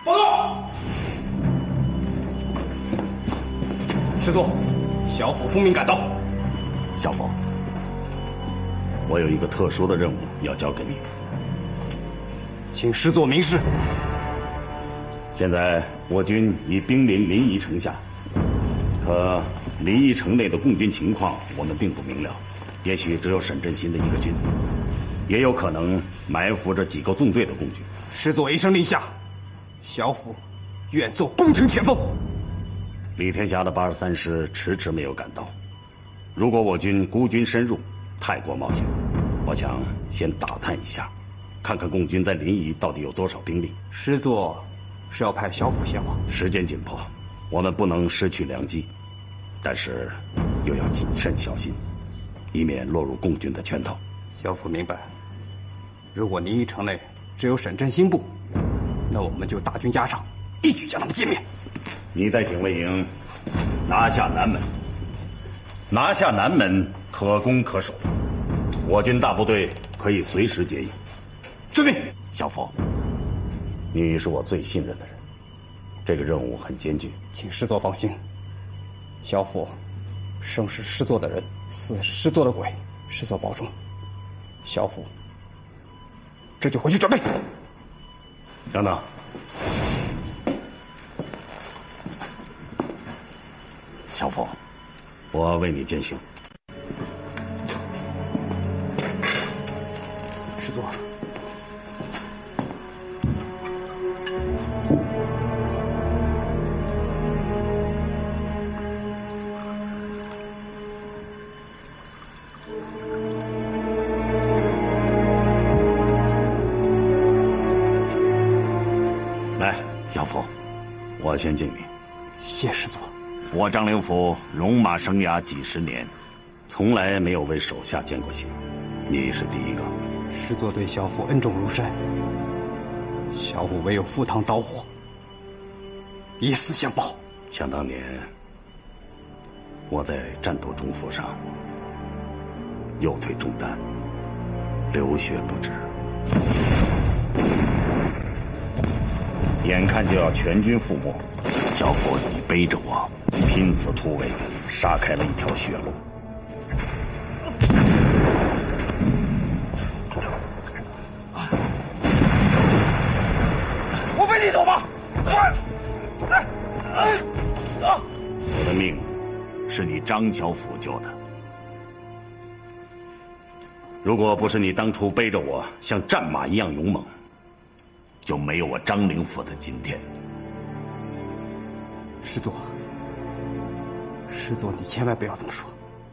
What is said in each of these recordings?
报告。师座，小府奉命赶到。 小凤，我有一个特殊的任务要交给你， 请师座明示。 现在我军已兵临临沂城下，可临沂城内的共军情况我们并不明了，也许只有沈振兴的一个军，也有可能埋伏着几个纵队的共军。 师座一声令下，小府愿做攻城前锋。 李天霞的83师迟迟没有赶到，如果我军孤军深入，太过冒险，我想先打探一下，看看共军在临沂到底有多少兵力。 师座是要派小府前往？ 时间紧迫，我们不能失去良机，但是又要谨慎小心，以免落入共军的圈套。 小府明白。如果临沂城内只有沈振兴部，那我们就大军压上，一举将他们歼灭。 你在警卫营拿下南门，拿下南门可攻可守，我军大部队可以随时接应。 遵命。 小凤，你是我最信任的人，这个任务很艰巨， 请师座放心。小府生是师座的人，死是师座的鬼，师座保重。小府这就回去准备。 等等，小凤，我为你践行。 师座， 来，小凤，我先敬你。 谢师座。 我张灵甫戎马生涯几十年，从来没有为手下见过血，你是第一个。 师座对小府恩重如山，小府唯有赴汤蹈火，以死相报。 想当年，我在战斗中负伤，右腿中弹，流血不止，眼看就要全军覆没，小府你背着我拼死突围，杀开了一条血路。 我陪你走吧。 我的命是你张小府救的，如果不是你当初背着我像战马一样勇猛，就没有我张灵甫的今天。 师座，师座，你千万不要这么说。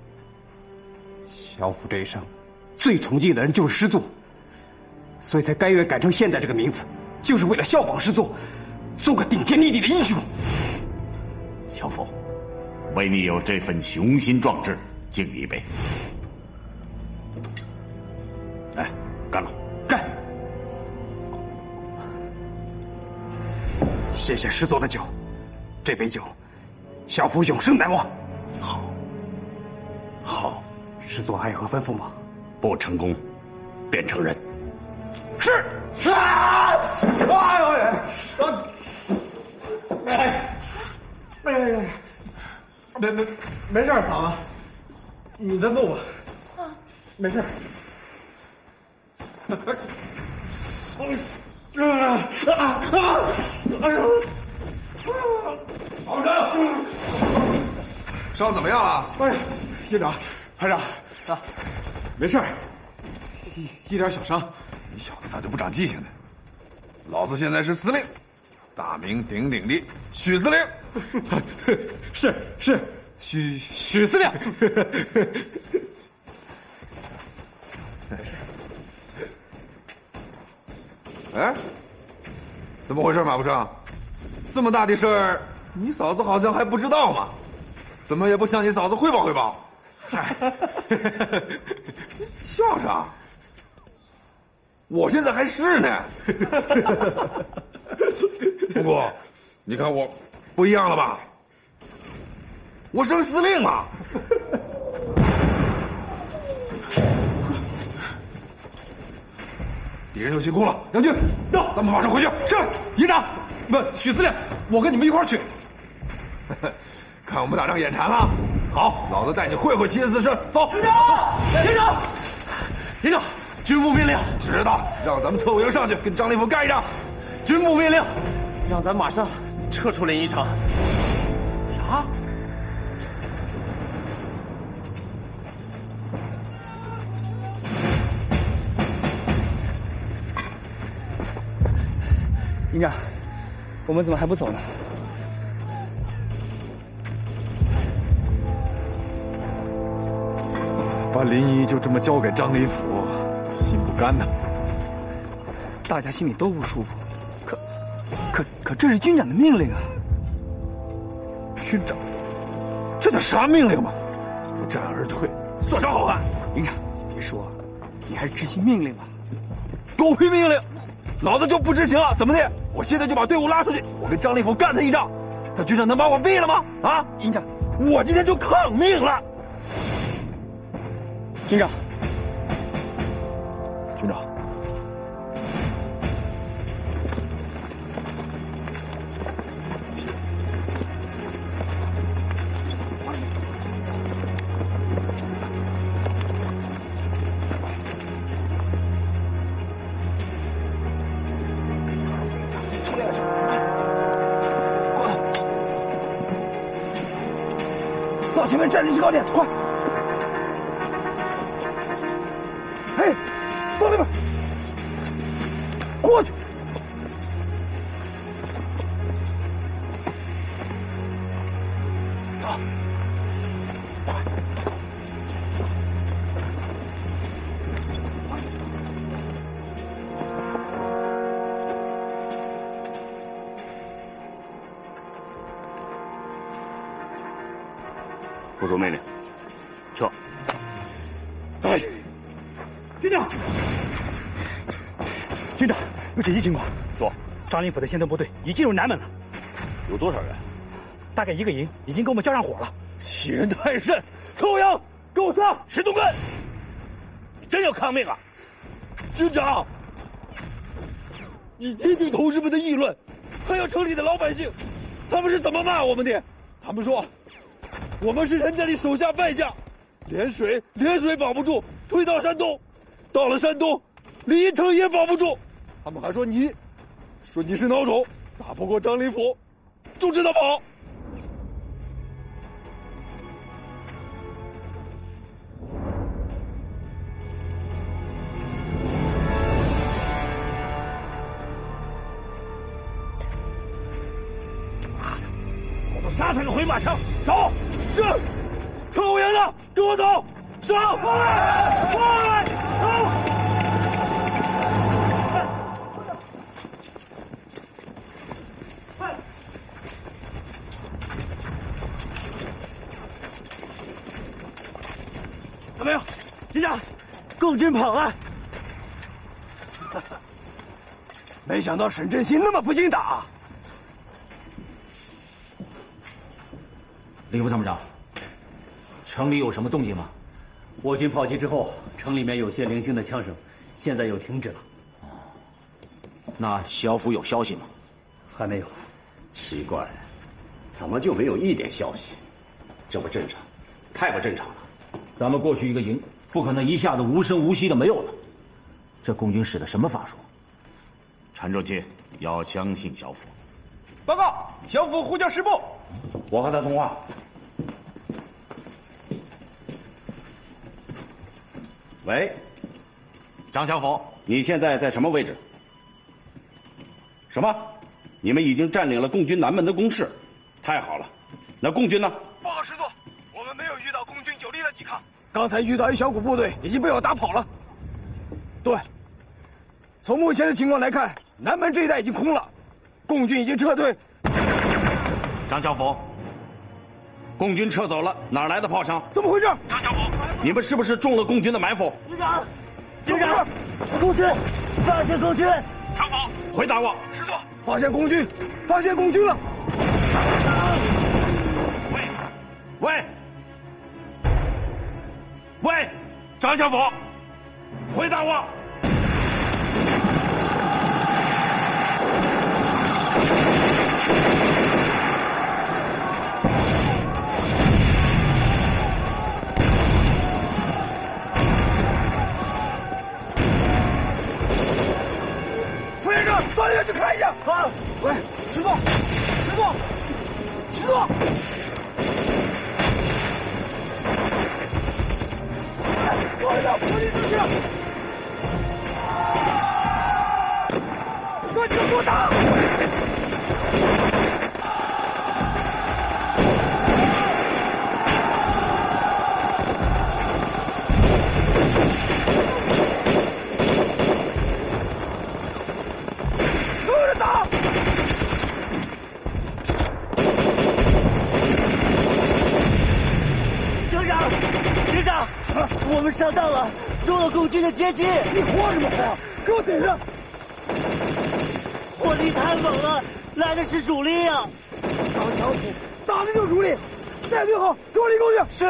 小府这一生最崇敬的人就是师座，所以才甘愿改成现在这个名字，就是为了效仿师座，做个顶天立地的英雄。 小凤，为你有这份雄心壮志，敬你一杯。来，干了！ 干！谢谢师座的酒，这杯酒，小府永生难忘。 好，好。 师座还有何吩咐吗？ 不成功，便成仁。 是。啊！哎呦喂！ 没事，嫂子，你再弄吧。啊，没事。哎呦！ 老生，伤怎么样了？ 哎呀，营长、排长啊，没事，一点小伤。 你小子咋就不长记性呢？老子现在是司令，大名鼎鼎的许司令。 是，许司令。 哎，怎么回事，马步生？这么大的事儿，你嫂子好像还不知道嘛？怎么也不向你嫂子汇报汇报？ 嗨， 笑啥？我现在还是呢。不过，你看我不一样了吧？我升司令了。敌人又进攻了，杨军，到，咱们马上回去。 是，营长。 不，许司令，我跟你们一块儿去。 看我们打仗眼馋了，好，老子带你会会旗子式。走， 连长，连长，连长，军部命令， 知道，让咱们特务营上去跟张立甫干一仗。 军部命令，让咱马上撤出临沂城。啊！ 营长，我们怎么还不走呢？ 把临沂就这么交给张立甫，心不甘呐。 大家心里都不舒服，可这是军长的命令啊！ 军长，这叫啥命令嘛？不战而退，算啥好汉？ 营长，别说，你还是执行命令吧。 狗屁命令！老子就不执行啊？怎么的？我现在就把队伍拉出去，我跟张立甫干他一仗，他军长能把我毙了吗？啊， 营长， 我今天就抗命了。 军长， 军长， 到前面站立制高点，快！哎，到那边，过去。走，快！ 不出命令，撤。 哎，军长，军长，有紧急情况。 说， 张立甫的先头部队已进入南门了， 有多少人？ 大概1个营，已经跟我们交上火了。 欺人太甚！特务营，给我上！ 石东根，真要抗命啊！ 军长，你听听同志们的议论，还有城里的老百姓，他们是怎么骂我们的？他们说，我们是人家的手下败将，连水保不住，退到山东，到了山东，临沂城也保不住。他们还说你是孬种，打不过张立甫，就知道跑。 杀他个回马枪！ 走，是，特务营的，跟我走，上，快，走！ 怎么样，营长？共军跑了。没想到沈振兴那么不经打。 李副参谋长，城里有什么动静吗？ 我军炮击之后，城里面有些零星的枪声，现在又停止了。 那小府有消息吗？ 还没有。 奇怪，怎么就没有一点消息？这不正常，太不正常了。 咱们过去一个营，不可能一下子无声无息的没有了。这共军使的什么法术？ 陈仲基要相信小府。 报告，小府呼叫师部。 我和他通话。喂，张小甫，你现在在什么位置？什么？你们已经占领了共军南门的工事，太好了。那共军呢？ 报告师座，我们没有遇到共军有力的抵抗。 刚才遇到一小股部队，已经被我打跑了。对，从目前的情况来看，南门这一带已经空了，共军已经撤退。 张小甫，共军撤走了，哪来的炮伤？ 怎么回事？ 张小甫，你们是不是中了共军的埋伏？ 营长，共军，发现共军！ 小甫，回答我。 师座， 发现共军，发现共军了！ 喂，张小甫，回答我。 喂，石头，石头，石头！快点，火力支持！赶紧给我打！ 我们上当了，中了共军的接机。 你慌什么慌？给我顶上！ 火力太猛了，来的是主力呀！ 张强虎打的就是主力，带队好，给我立功去！ 是。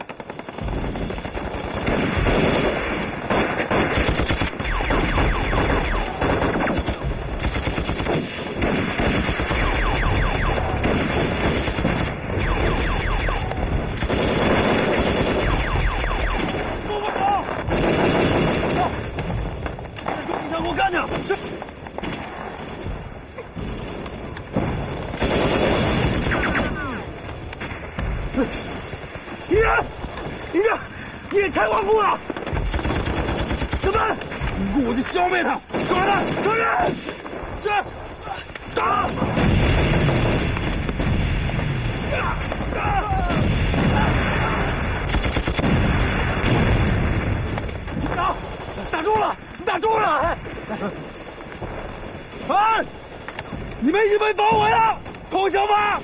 你也太顽固了！小班，不过我就消灭他！手榴弹，承认！是，打！打中了！打中了！哎，你们已经被包围了，投降吧！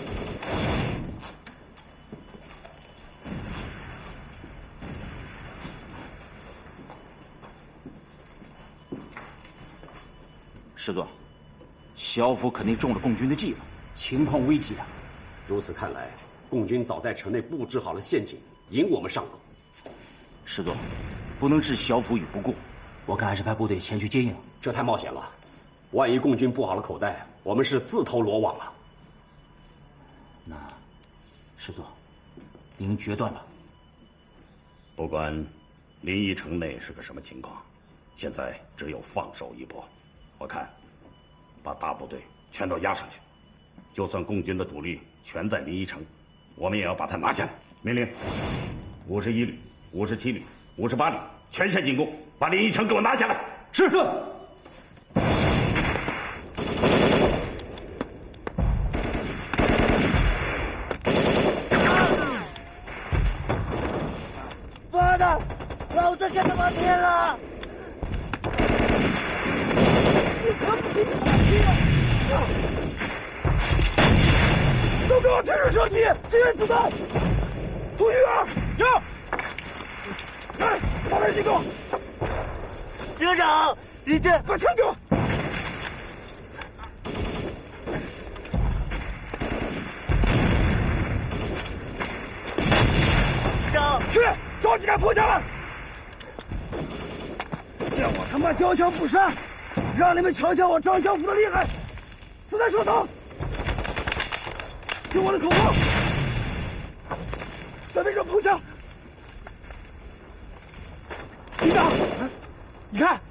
师座，萧府肯定中了共军的计了，情况危急啊！ 如此看来，共军早在城内布置好了陷阱，引我们上钩。 师座，不能置萧府于不顾，我看还是派部队前去接应。 这太冒险了，万一共军布好了口袋，我们是自投罗网了。 那，师座，您决断吧。 不管临沂城内是个什么情况，现在只有放手一搏。我看，把大部队全都压上去，就算共军的主力全在临沂城，我们也要把它拿下来。命令，51旅、57旅、58旅全线进攻，把临沂城给我拿下来。 是。 妈的，老子跟他妈拼了！ 都给我停止射击，支援子弹！涂玉儿，有！来，把人进攻！ 营长，你这把枪给我！ 长， 去，着急赶破下来！见我他妈交枪不杀！让你们瞧瞧我张小虎的厉害！子弹收藏，听我的口号，咱们这碰枪。营长，你看，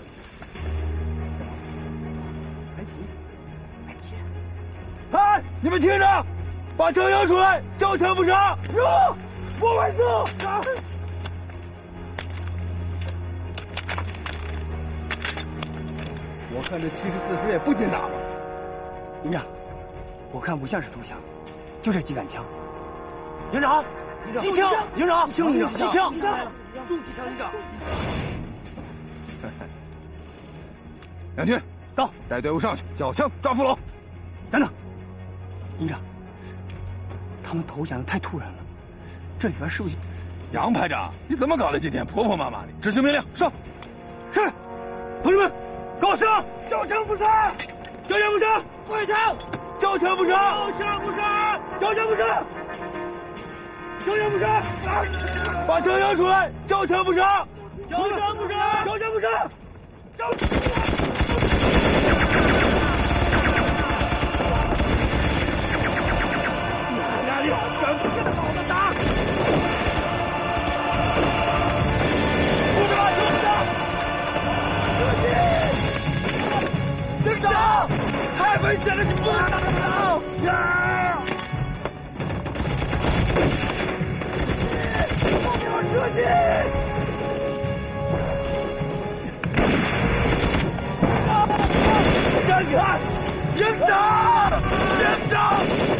还行，还行。哎，你们听着，把枪摇出来，交枪不杀，入，往外送。我看这74师也不禁打了。营长，我看不像是投降，就这几杆枪。营长，机枪！营长，机枪！机枪！重机枪！营长。杨军，到，带队伍上去，缴枪抓俘虏。等等，营长，他们投降的太突然了，这里边是不是？杨排长，你怎么搞的？今天婆婆妈妈的。执行命令，上。是，同志们。给我上！交枪不杀！交枪不杀！跪枪！交枪不杀！交枪不杀！交枪不杀！交枪不杀！把枪摇出来！交枪不杀！交枪不杀！交枪不杀！交！压力，敢不跟好的打！同志们，营长，太危险了，你不能打！后面射击！站开！营长！营长！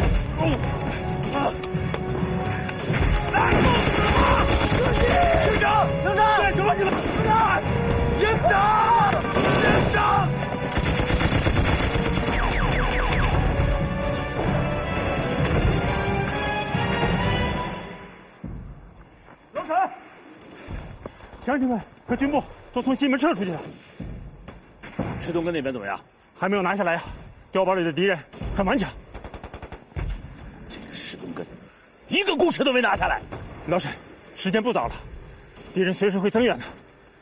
来，射击！营长！营长！干什么去了？营长！营长！ 老沈，乡亲们和军部都从西门撤出去了。 石洞根那边怎么样？ 还没有拿下来呀，碉堡里的敌人很顽强。 这个石洞根，一个工程都没拿下来。 老沈，时间不早了，敌人随时会增援的。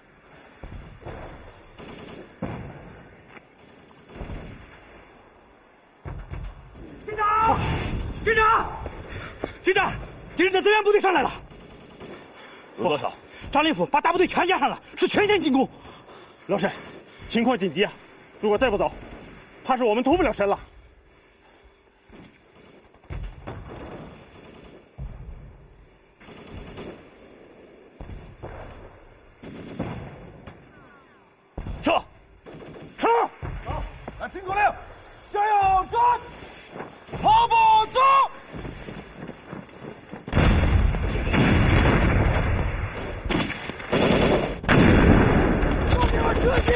军长，军长，军长，敌人的增援部队上来了。 有多少？ 张灵甫把大部队全加上了，是全线进攻。 老沈，情况紧急啊！如果再不走，怕是我们脱不了身了。 撤！ 撤！ 好，来听口令，向右转，跑步走。兄弟们射击！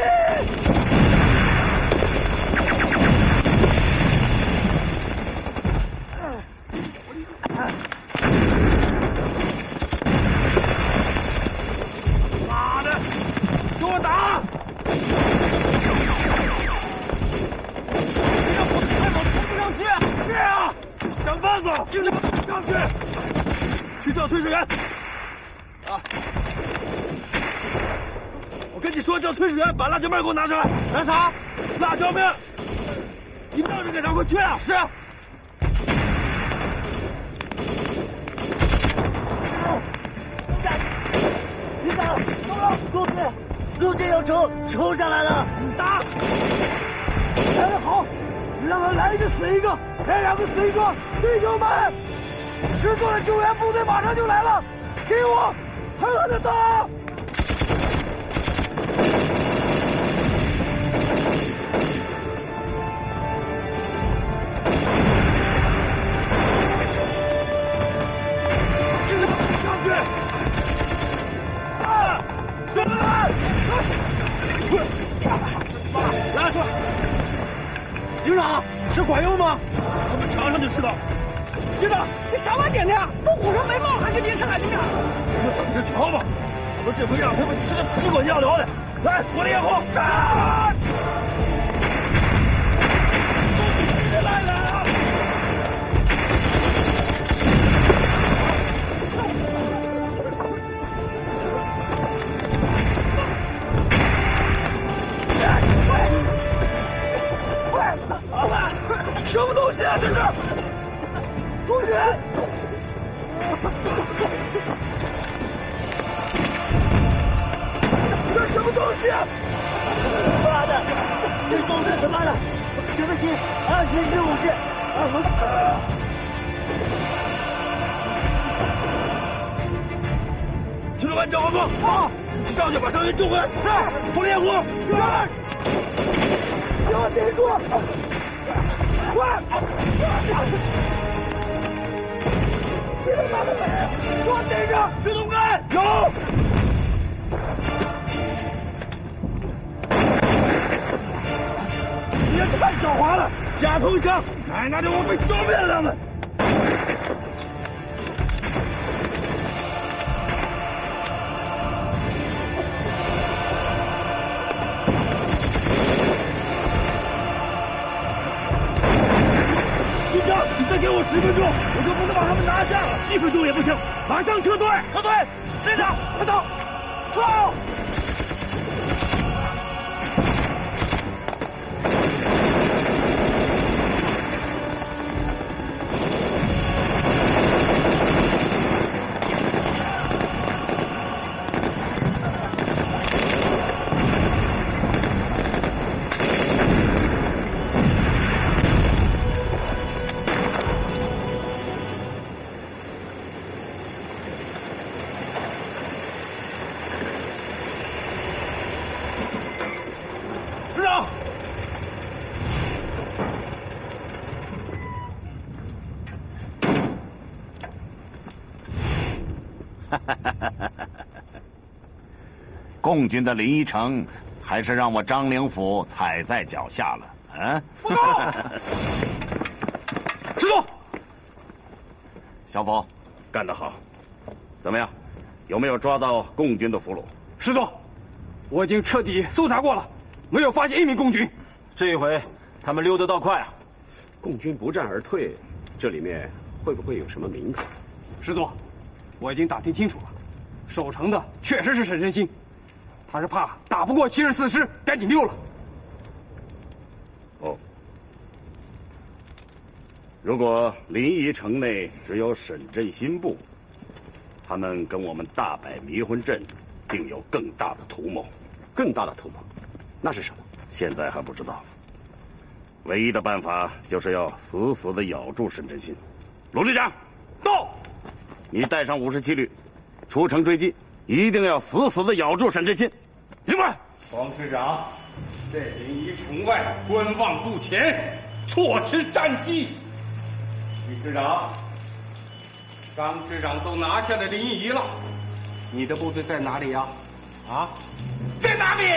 妈的，给我打！是啊，想办法，就是上去，去叫炊事员。啊！我跟你说，叫炊事员把辣椒面给我拿上来。拿啥？辣椒面。你闹着干啥？快去啊！是啊。 营长，陆军要冲下来了！ 打！来得好，让他来一个死一个，来两个死一个。弟兄们，失踪的救援部队马上就来了，给我狠狠的打！上去！啊！兄弟们，拉出来！营长，这管用吗？我们尝尝就知道。营长，这啥玩意点的呀？都火上没冒，还跟您上来着呢。你就瞧吧，我们这回让他们吃的屁滚尿流的。来，火力掩护，战！别来了！什么东西啊？这是同学！这什么东西啊？ 妈的，这都是他妈的什么新新式武器？ 听众们，赵华峰，好，去上去把伤员救回来。是，火力掩护，是。给我顶住！快！你们哪个没？给我顶着！石洞根有。你也太狡猾了！假投降，奶奶的，我被消灭了他们！局长，你再给我10分钟，我就不能把他们拿下了。1分钟也不行，马上撤退！撤退！师长，快走！撤！ 共军的临沂城，还是让我张灵甫踩在脚下了。嗯， 报告，师座， 小否，干得好。怎么样？有没有抓到共军的俘虏？ 师座，我已经彻底搜查过了，没有发现一名共军。 这一回他们溜得倒快啊！ 共军不战而退，这里面会不会有什么名堂？ 师座，我已经打听清楚了，守城的确实是沈振兴，他是怕打不过74师，赶紧溜了。 哦，如果临沂城内只有沈振兴部，他们跟我们大摆迷魂阵，定有更大的图谋。 更大的图谋，那是什么？ 现在还不知道。唯一的办法就是要死死地咬住沈振兴。卢旅长，到！你带上57旅，出城追击，一定要死死地咬住沈振兴。 明白。 黄师长，这临沂城外观望不前，错失战机。徐师长，张师长都拿下了临沂了，你的部队在哪里呀？啊，在哪里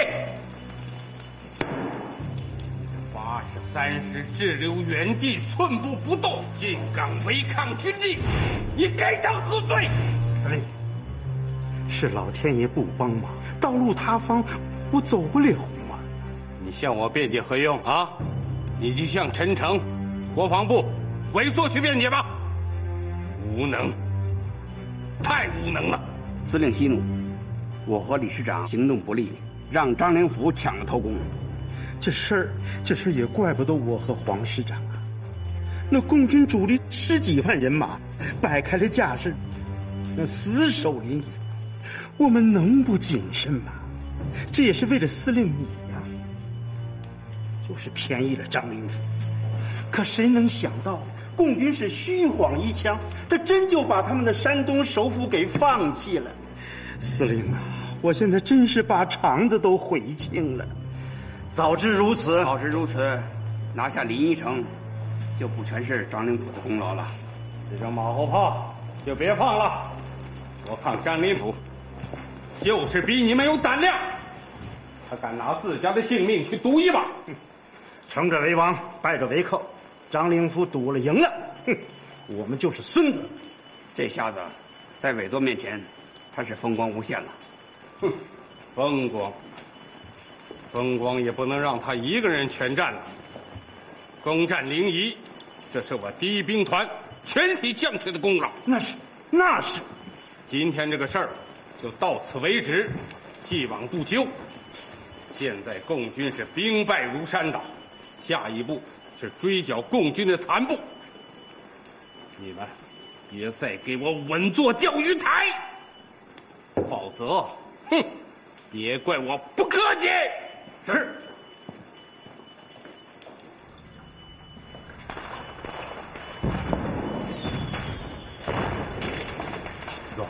？83师滞留原地，寸步不动，进港违抗军令，你该当何罪？ 司令，是老天爷不帮忙，道路塌方，我走不了嘛。 你向我辩解何用啊？你就向陈诚、国防部委座去辩解吧。无能，太无能了。 司令息怒，我和李师长行动不力，让张灵甫抢了头功。 这事儿也怪不得我和黄师长啊。那共军主力10几万人马，摆开了架势，那死守临沂，我们能不谨慎吗？这也是为了司令你呀。就是便宜了张灵甫，可谁能想到共军是虚晃一枪，他真就把他们的山东首府给放弃了。司令啊，我现在真是把肠子都悔青了。早知如此， 拿下临沂城，就不全是张灵甫的功劳了。 这张马后炮就别放了。我看张灵甫就是比你们有胆量，他敢拿自家的性命去赌一把。 成者为王，败者为寇。张灵甫赌了赢了，哼，我们就是孙子。 这下子，在委座面前，他是风光无限了。 哼，风光也不能让他一个人全占了。攻占临沂，这是我第一兵团全体将士的功劳。 那是。 今天这个事儿就到此为止，既往不咎。现在共军是兵败如山倒，下一步是追剿共军的残部。你们别再给我稳坐钓鱼台，否则，哼，别怪我不客气。 是。 走。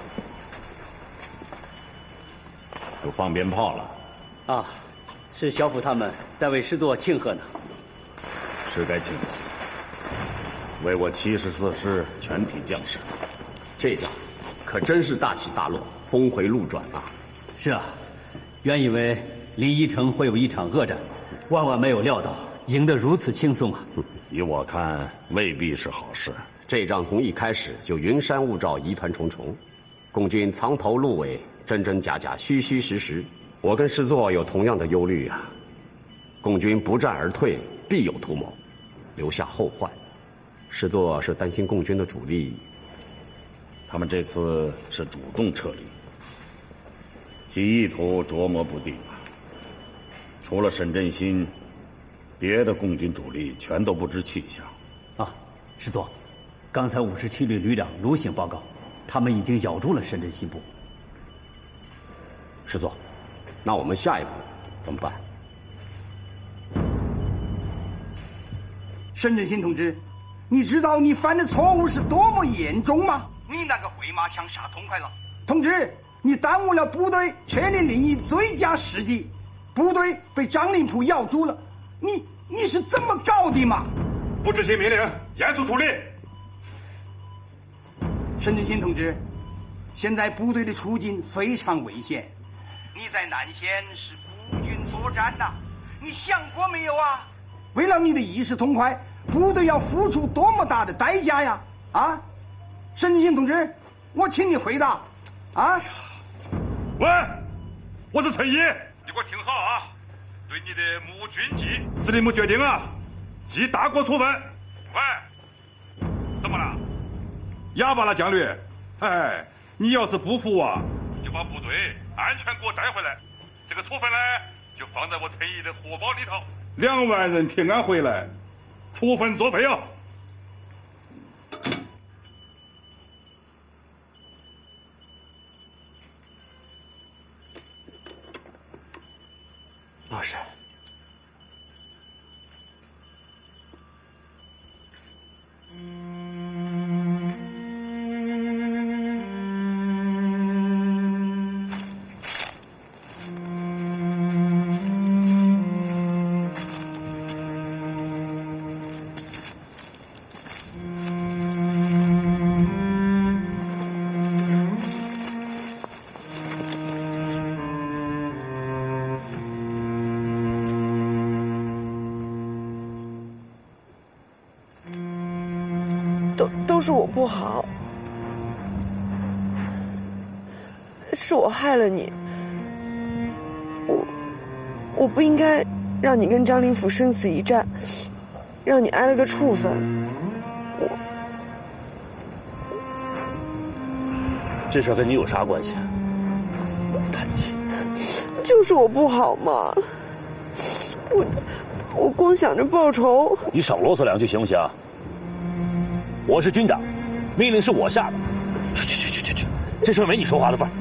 有放鞭炮了。 啊，是小府他们在为师座庆贺呢。 是该庆贺，为我74师全体将士。 这仗可真是大起大落，峰回路转啊！ 是啊，原以为临沂城会有一场恶战，万万没有料到赢得如此轻松啊！ 以我看，未必是好事。 这仗从一开始就云山雾罩，疑团重重，共军藏头露尾，真真假假，虚虚实实。我跟师座有同样的忧虑啊。共军不战而退，必有图谋，留下后患。师座是担心共军的主力， 他们这次是主动撤离，其意图琢磨不定啊。除了沈振兴，别的共军主力全都不知去向。 啊，师座，刚才57旅旅长卢醒报告，他们已经咬住了沈振兴部。 师座，那我们下一步怎么办？ 沈振兴同志，你知道你犯的错误是多么严重吗？你那个回马枪杀痛快了，同志，你耽误了部队确立临沂最佳时机，部队被张灵甫咬住了，你是这么搞的吗？ 不执行命令，严肃处理。 沈振兴同志， 现在部队的处境非常危险，你在南线是孤军作战呐，你想过没有啊？为了你的一时痛快，部队要付出多么大的代价呀！啊，沈振兴同志，我请你回答。啊， 喂，我是陈毅，你给我听好啊！对你的募军计，司令部决定了，记大过处分。喂，怎么了？哑巴了，将军？哎，你要是不服啊，就把部队安全给我带回来，这个处分呢，就放在我陈毅的货包里头。2万人平安回来，处分作废啊！ 老沈， 都是我不好，是我害了你。我不应该让你跟张灵甫生死一战，让你挨了个处分。 这事跟你有啥关系？叹气。 就是我不好嘛，我光想着报仇。 你少啰嗦两句行不行？我是军长，命令是我下的。去，这事没你说话的份儿。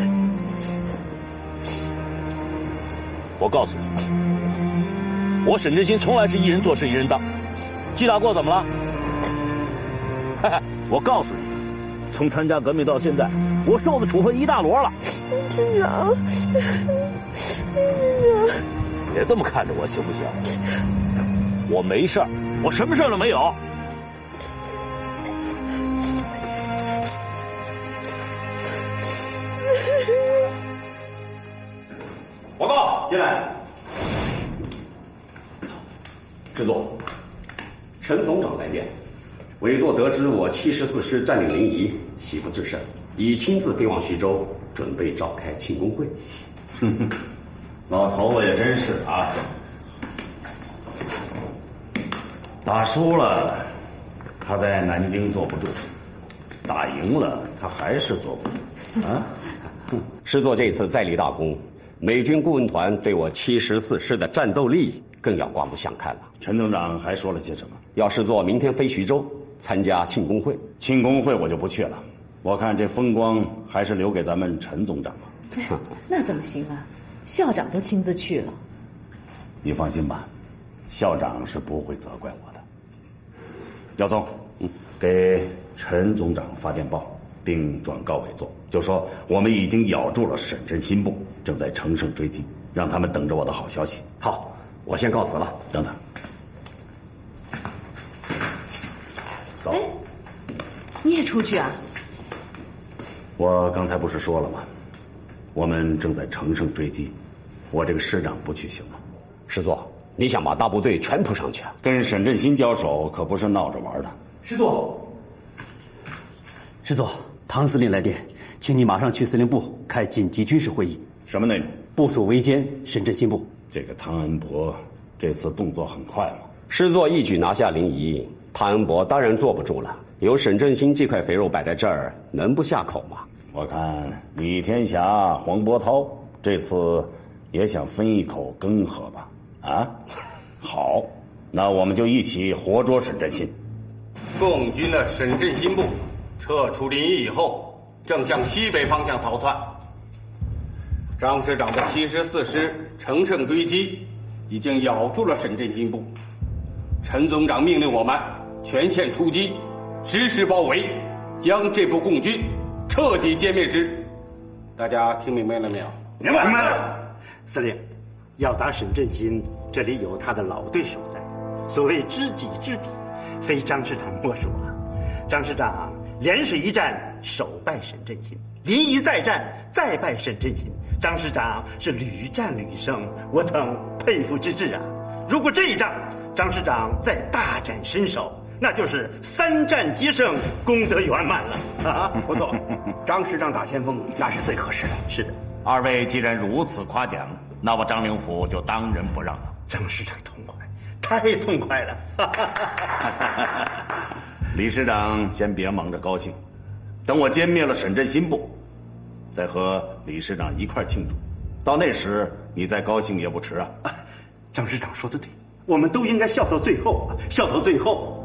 我告诉你，我沈振兴从来是一人做事一人当。记大过怎么了？我告诉你，从参加革命到现在，我受的处分一大摞了。 军长， 别这么看着我行不行？我没事儿，我什么事儿都没有。 报告，进来。制作，陈总长来电，委座得知我74师占领临沂，喜不自胜，已亲自飞往徐州，准备召开庆功会。 老头子也真是啊，打输了，他在南京坐不住；打赢了，他还是坐不住。啊， 师座这次再立大功，美军顾问团对我74师的战斗力更要刮目相看了。 陈总长还说了些什么？ 要师座明天飞徐州参加庆功会。 庆功会我就不去了，我看这风光还是留给咱们陈总长吧。 那怎么行啊？校长都亲自去了。 你放心吧，校长是不会责怪我的。姚总，给陈总长发电报，并转告委座，就说我们已经咬住了沈振兴部，正在乘胜追击，让他们等着我的好消息。 好，我先告辞了。 等等，走。 哎，你也出去啊？ 我刚才不是说了吗？我们正在乘胜追击，我这个师长不去行吗？ 师座，你想把大部队全扑上去？ 跟沈振兴交手可不是闹着玩的。 师座，唐司令来电，请你马上去司令部开紧急军事会议。 什么内容？ 部署围歼沈振兴部。 这个汤恩伯这次动作很快嘛。 师座一举拿下临沂，汤恩伯当然坐不住了。有沈振兴这块肥肉摆在这儿，能不下口吗？ 我看李天霞、黄伯韬这次也想分一口羹喝吧？啊，好，那我们就一起活捉沈振兴。 共军的沈振兴部撤出临沂以后，正向西北方向逃窜。张师长的74师乘胜追击，已经咬住了沈振兴部。陈总长命令我们全线出击，实施包围，将这部共军彻底歼灭之。大家听明白了没有？ 明白了。司令，要打沈振兴，这里有他的老对手在。所谓知己知彼，非张师长莫属啊。张师长连水一战，首败沈振兴， 临沂再战，再拜沈真心。张师长是屡战屡胜，我等佩服之至啊！如果这一仗张师长再大展身手，那就是3战皆胜，功德圆满了啊！ 不错，张师长打先锋那是最合适的。 是的， 二位既然如此夸奖，那我张灵甫就当仁不让了。 张师长痛快，太痛快了！ 李师长先别忙着高兴，等我歼灭了沈振新部，再和李师长一块庆祝。到那时你再高兴也不迟啊！ 张师长说的对，我们都应该笑到最后，笑到最后。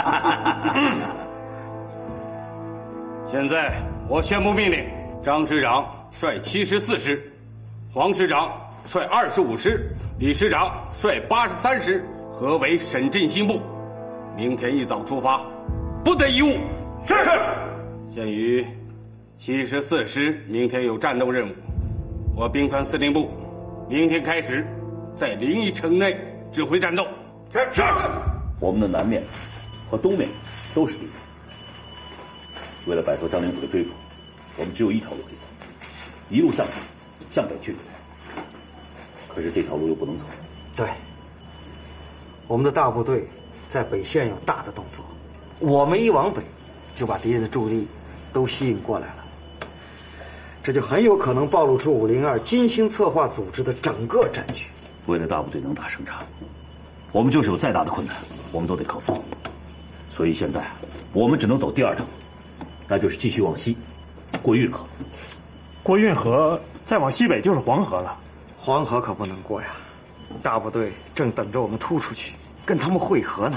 现在我宣布命令：张师长率74师，黄师长率25师，李师长率83师，合围沈振新部。明天一早出发，不得贻误。 是。 鉴于74师明天有战斗任务，我兵团司令部明天开始在临沂城内指挥战斗。 是。我们的南面和东面都是敌人。为了摆脱张灵甫的追捕，我们只有一条路可以走，一路向北，向北去。可是这条路又不能走。 对，我们的大部队在北线有大的动作，我们一往北，就把敌人的注意力都吸引过来了，这就很有可能暴露出502精心策划组织的整个战局。 为了大部队能打胜仗，我们就是有再大的困难，我们都得克服。所以现在我们只能走第2条，那就是继续往西，过运河。 过运河再往西北就是黄河了。 黄河可不能过呀，大部队正等着我们突出去，跟他们会合呢。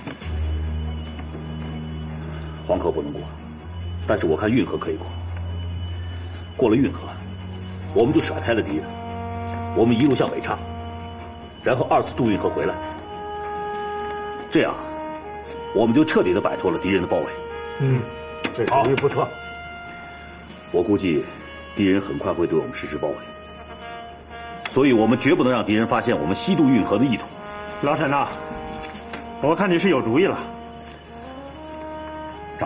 黄河不能过，但是我看运河可以过。过了运河，我们就甩开了敌人，我们一路向北插，然后2次渡运河回来，这样我们就彻底的摆脱了敌人的包围。 这主意不错。 我估计敌人很快会对我们实施包围，所以我们绝不能让敌人发现我们西渡运河的意图。 老沈呐，我看你是有主意了。 这儿，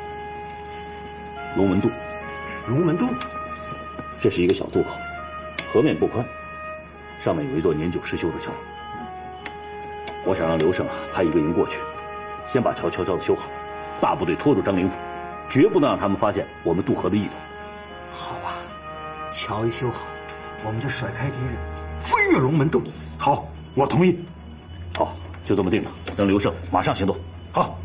龙门渡。 龙门渡， 这是一个小渡口，河面不宽，上面有一座年久失修的桥。我想让刘胜派一个营过去，先把桥悄悄的修好，大部队拖住张灵甫，绝不能让他们发现我们渡河的意图。 好啊，桥一修好，我们就甩开敌人，飞越龙门渡。 好，我同意。 好，就这么定了。让刘胜马上行动。 好。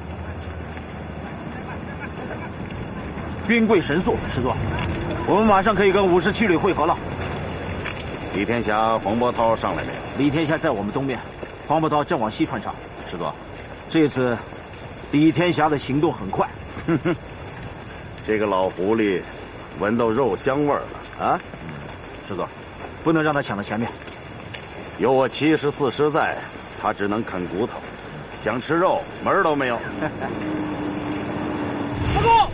兵贵神速，师座，我们马上可以跟57旅会合了。 李天霞、黄伯韬上来没有？ 李天霞在我们东面，黄伯韬正往西穿上。师座，这次李天霞的行动很快。 哼哼，这个老狐狸闻到肉香味儿了啊！ 师座，不能让他抢到前面。 有我74师在，他只能啃骨头，想吃肉门儿都没有。 报告，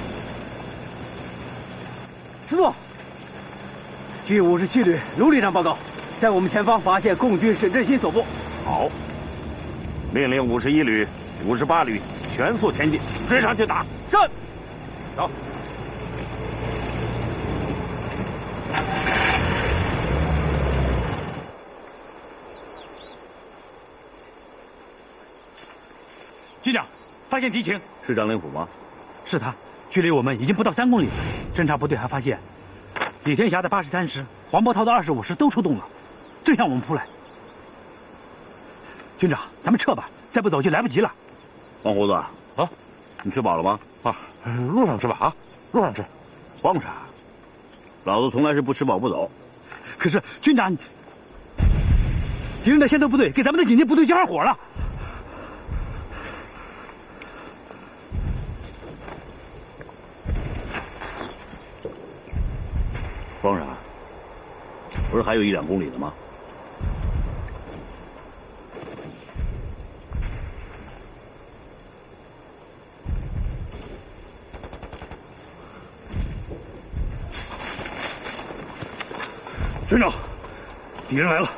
师座，据57旅卢旅长报告，在我们前方发现共军沈振新所部。 好，命令51旅、58旅全速前进，追上去打。 是。 走。 军长，发现敌情。 是张灵甫吗？ 是他，距离我们已经不到3公里了。侦察部队还发现，李天霞的83师、黄伯韬的25师都出动了，正向我们扑来。军长，咱们撤吧，再不走就来不及了。 王胡子啊，你吃饱了吗？ 路上吃吧啊，路上吃。 慌啥？老子从来是不吃饱不走。 可是军长，敌人的先头部队给咱们的紧急部队交上火了。 慌啥？不是还有1、2公里呢吗？ 军长，敌人来了。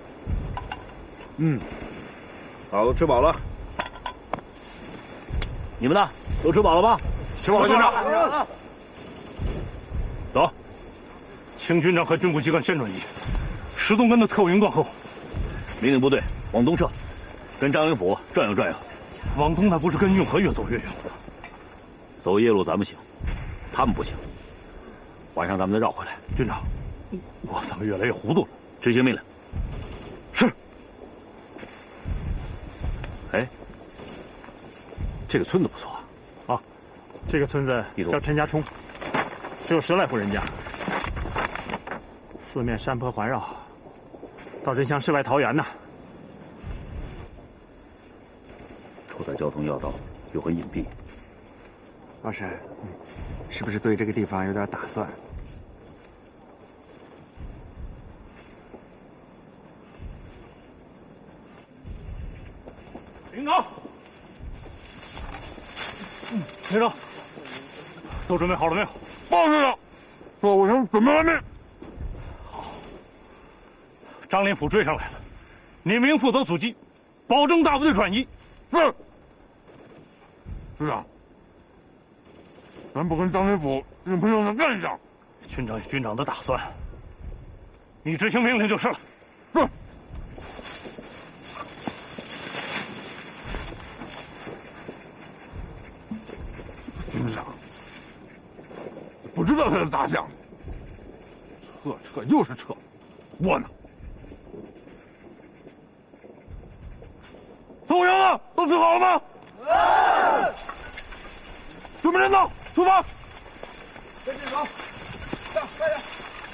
好，吃饱了。 你们呢？都吃饱了吗？ 吃饱了，军长。走，请军长和军部机关先转移，石宗根的特务营断后。 命令部队往东撤，跟张灵甫转悠转悠。 往东那不是跟运河越走越远吗？ 走夜路咱们行，他们不行。晚上咱们再绕回来。 军长，我怎么越来越糊涂了？ 执行命令。 是。 哎，这个村子不错啊。这个村子叫陈家冲，只有10来户人家，四面山坡环绕，倒真像世外桃源呐。 处在交通要道，又很隐蔽。 老沈，是不是对这个地方有点打算？ 领导，连长，都准备好了没有？ 报上了，作务营准备完毕。 好，张灵甫追上来了，你们应负责阻击，保证大部队转移。 是。师长，咱不跟张灵甫硬碰硬的干一仗。 军长有军长的打算，你执行命令就是了。 是。军长，不知道他是咋想的，撤又是撤，窝囊。送营了，都吃好了吗？准备人走，出发！ 跟着走，快点！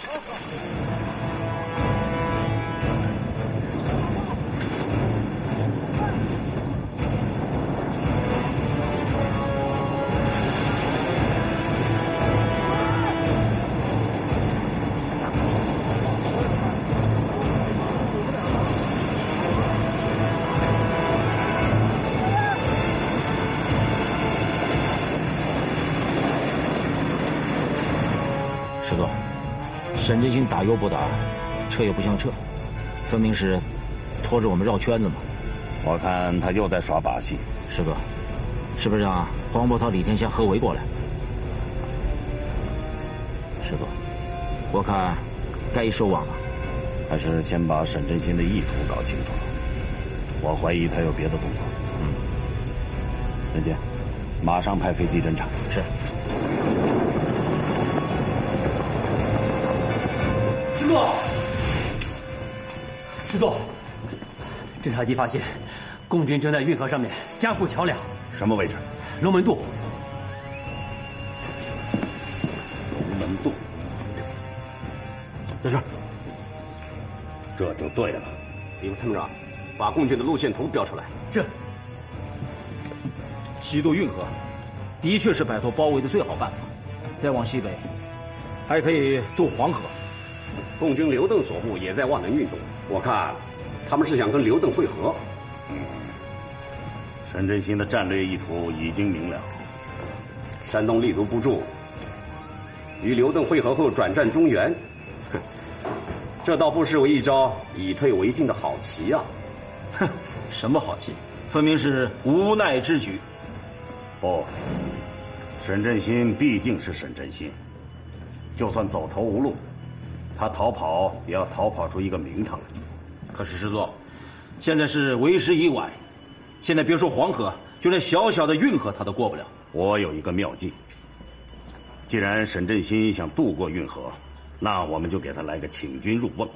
沈振兴打又不打，撤又不像撤，分明是拖着我们绕圈子嘛。 我看他又在耍把戏。 师哥，是不是让黄伯韬、李天霞合围过来？师哥，我看该收网了。 还是先把沈振兴的意图搞清楚。我怀疑他有别的动作。任杰，马上派飞机侦察。 是。 师座，师座，侦察机发现，共军正在运河上面加固桥梁。 什么位置？ 龙门渡。 龙门渡， 在这儿。 这就对了。 李副参谋长，把共军的路线图标出来。 是。 西渡运河，的确是摆脱包围的最好办法。再往西北，还可以渡黄河。 共军刘邓所部也在万能运动，我看他们是想跟刘邓会合。 沈振兴的战略意图已经明了， 山东立足不住，与刘邓会合后转战中原，这倒不失为一招以退为进的好棋啊！ 哼，什么好棋？分明是无奈之举。 不，沈振兴毕竟是沈振兴，就算走投无路，他逃跑也要逃跑出一个名堂来。 可是师座，现在是为时已晚，现在别说黄河，就连小小的运河他都过不了。 我有一个妙计，既然沈振兴想渡过运河，那我们就给他来个请君入瓮。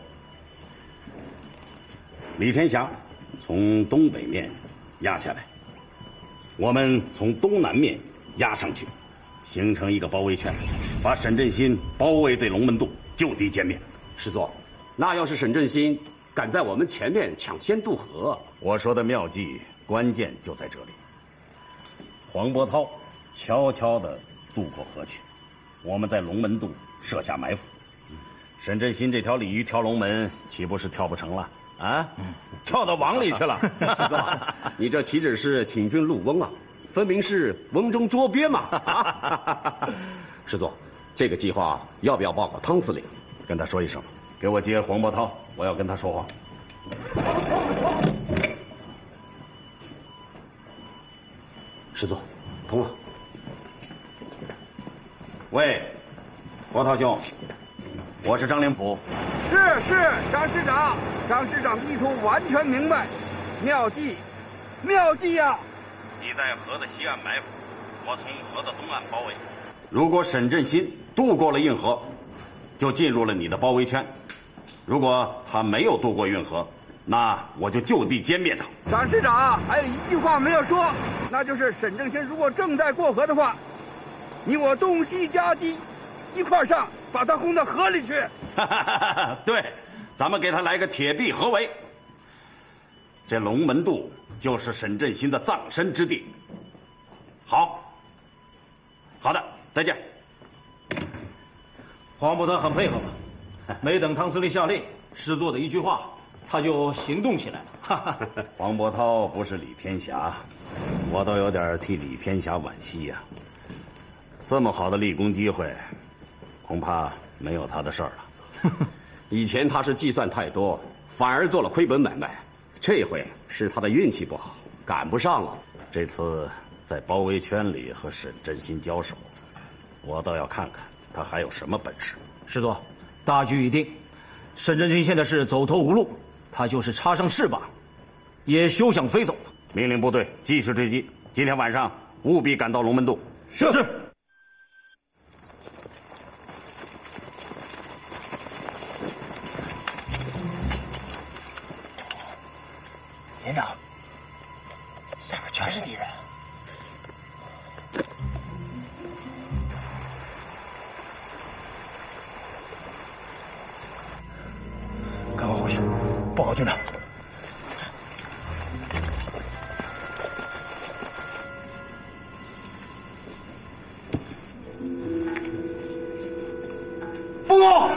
李天霞从东北面压下来，我们从东南面压上去，形成一个包围圈，把沈振兴包围在龙门渡，就地歼灭。 师座，那要是沈振兴敢在我们前面抢先渡河， 我说的妙计关键就在这里。黄伯韬悄悄地渡过河去，我们在龙门渡设下埋伏。沈振兴这条鲤鱼跳龙门，岂不是跳不成了啊？跳到网里去了。 师座，你这岂止是请君入瓮啊，分明是瓮中捉鳖嘛！师座，这个计划要不要报告汤司令？ 跟他说一声，给我接黄伯韬，我要跟他说话。 师座， 通了。喂，波涛兄，我是张灵甫。 是，张师长，张师长意图完全明白。妙计呀！ 你在河的西岸埋伏，我从河的东岸包围。 如果沈振兴渡过了运河，就进入了你的包围圈；如果他没有渡过运河，那我就就地歼灭他。 张师长，还有一句话没有说，那就是沈振兴如果正在过河的话，你我东西夹击，一块上，把他轰到河里去。 对，咱们给他来个铁壁合围。这龙门渡就是沈振兴的葬身之地。好的，再见。 黄伯特很配合嘛，没等汤司令下令，师座的一句话，他就行动起来了。 黄伯韬不是李天霞，我倒有点替李天霞惋惜呀。这么好的立功机会，恐怕没有他的事儿了。 以前他是计算太多，反而做了亏本买卖，这回是他的运气不好，赶不上了。这次在包围圈里和沈振兴交手，我倒要看看他还有什么本事。 师座，大局已定，沈振兴现在是走投无路，他就是插上翅膀，也休想飞走了。 命令部队继续追击，今天晚上务必赶到龙门渡。 是。 连长，下面全是敌人。赶快回去报告军长。 报告。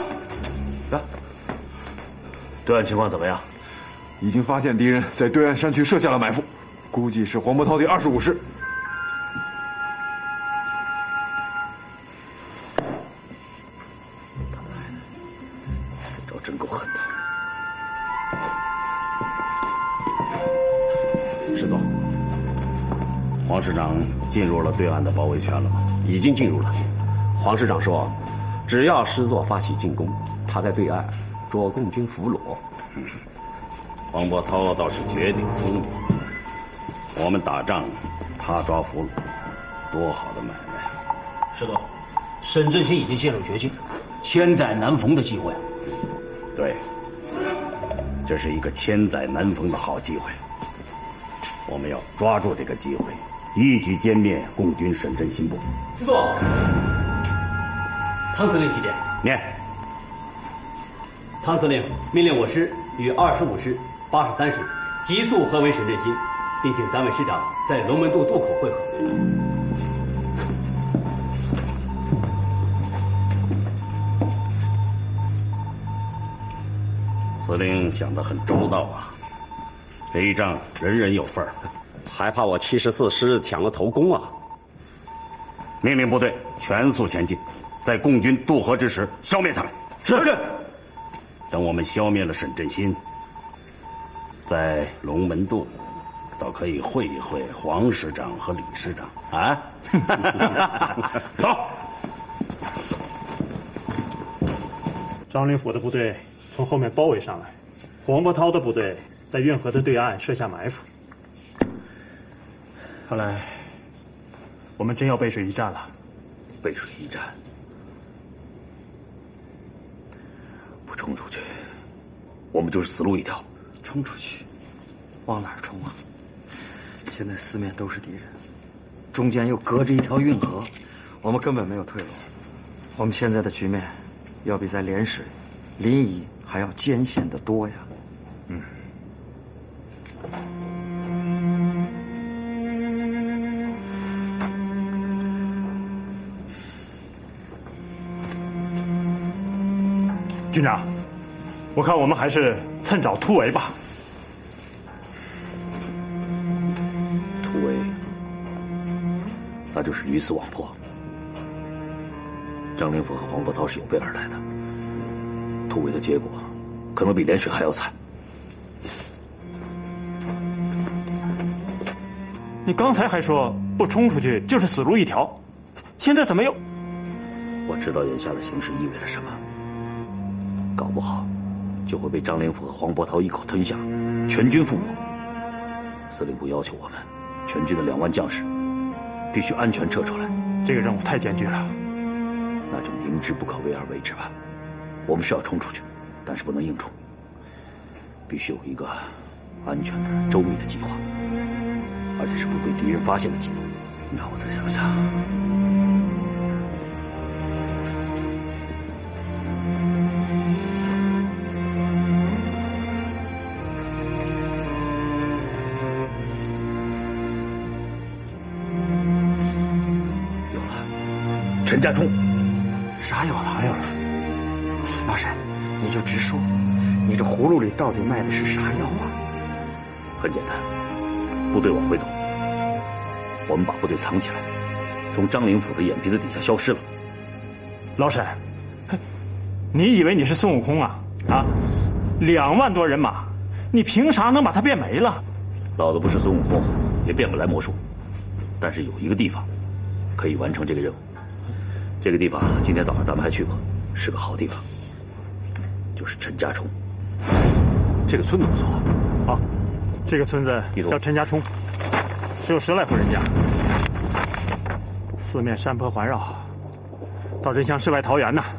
对岸情况怎么样？ 已经发现敌人在对岸山区设下了埋伏，估计是黄伯韬第25师。 他奶奶，这招真够狠的！ 师座，黄师长进入了对岸的包围圈了吗？已经进入了。黄师长说，只要师座发起进攻，他在对岸捉共军俘虏。黄伯韬倒是绝顶聪明，我们打仗，他抓俘虏，多好的买卖啊！ 师座，沈振兴已经陷入绝境，千载难逢的机会。 对，这是一个千载难逢的好机会，我们要抓住这个机会，一举歼灭共军沈振兴部。 师座，汤司令几点？ 念。 汤司令命令我师与25师、83师急速合围沈振兴，并请3位师长在龙门渡渡口会合。 司令想得很周到啊，这一仗人人有份儿， 还怕我74师抢了头功啊！命令部队全速前进，在共军渡河之时消灭他们。 是。 等我们消灭了沈振兴，在龙门渡，倒可以会一会黄师长和李师长啊！走。 张灵甫的部队从后面包围上来，黄伯韬的部队在运河的对岸设下埋伏。看来，我们真要背水一战了。 背水一战，不冲出去，我们就是死路一条。 冲出去，往哪儿冲啊？现在四面都是敌人，中间又隔着一条运河，我们根本没有退路。我们现在的局面，要比在涟水、临沂还要艰险得多呀。 军长，我看我们还是趁早突围吧。 突围，那就是鱼死网破。张灵甫和黄伯韬是有备而来的，突围的结果可能比涟水还要惨。 你刚才还说不冲出去就是死路一条。现在怎么又…… 我知道眼下的形势意味着什么，搞不好就会被张灵甫和黄伯韬一口吞下，全军覆没。司令部要求我们全军的2万将士必须安全撤出来， 这个任务太艰巨了， 那就明知不可为而为之吧。我们是要冲出去，但是不能硬冲，必须有一个安全的、周密的计划，而且是不被敌人发现的计划。让我再想想。有了，陈家冲。 啥有了？啥有了？老沈，你就直说，你这葫芦里到底卖的是啥药啊？ 很简单，部队往回走，我们把部队藏起来，从张灵甫的眼皮子底下消失了。 老沈，你以为你是孙悟空啊？2万多人马，你凭啥能把它变没了？ 老子不是孙悟空，也变不来魔术，但是有一个地方可以完成这个任务。这个地方今天早上咱们还去过，是个好地方，就是陈家冲。这个村子不错。 好，这个村子叫陈家冲，只有10来户人家，四面山坡环绕，倒真像世外桃源呐。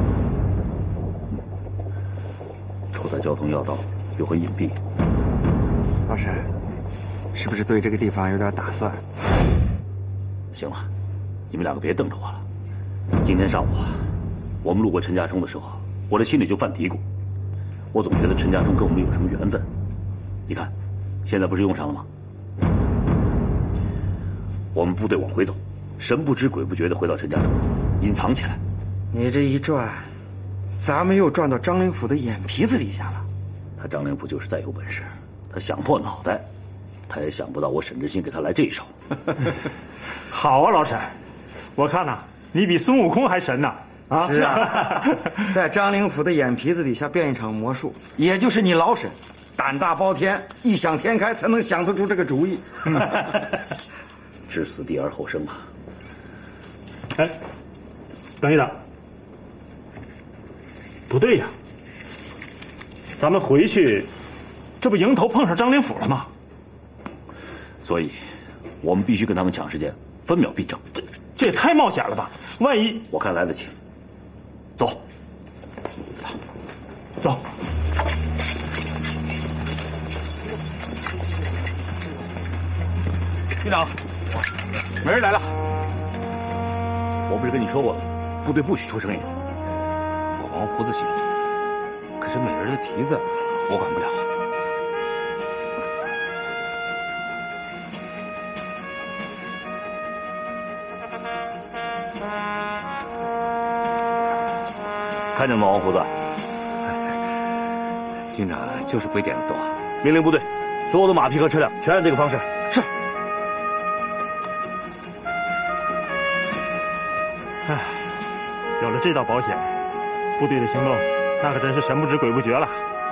处在交通要道，又很隐蔽。 老沈，是不是对这个地方有点打算？ 行了，你们2个别瞪着我了。今天上午我们路过陈家冲的时候，我的心里就犯嘀咕，我总觉得陈家冲跟我们有什么缘分。你看，现在不是用上了吗？我们部队往回走，神不知鬼不觉地回到陈家冲，隐藏起来。 你这一转，咱们又转到张灵甫的眼皮子底下了。 他张灵甫就是再有本事，他想破脑袋，他也想不到我沈志新给他来这一手。 好啊，老沈，我看呐，你比孙悟空还神呢！啊， 是啊，在张灵甫的眼皮子底下变一场魔术，也就是你老沈胆大包天、异想天开，才能想得出这个主意。 置死地而后生啊！ 哎，等一等，不对呀，咱们回去，这不迎头碰上张灵甫了吗？ 所以，我们必须跟他们抢时间，分秒必争。 这也太冒险了吧！万一…… 我看来得及。走， 走。 军长，没人来了。 我不是跟你说过了，部队不许出声音。 我王胡子行，可是美人的蹄子，我管不了。 看见了吗，王胡子？ 军长就是鬼点子多。 命令部队，所有的马匹和车辆全按这个方式。 是。 唉，有了这道保险，部队的行动那可真是神不知鬼不觉了。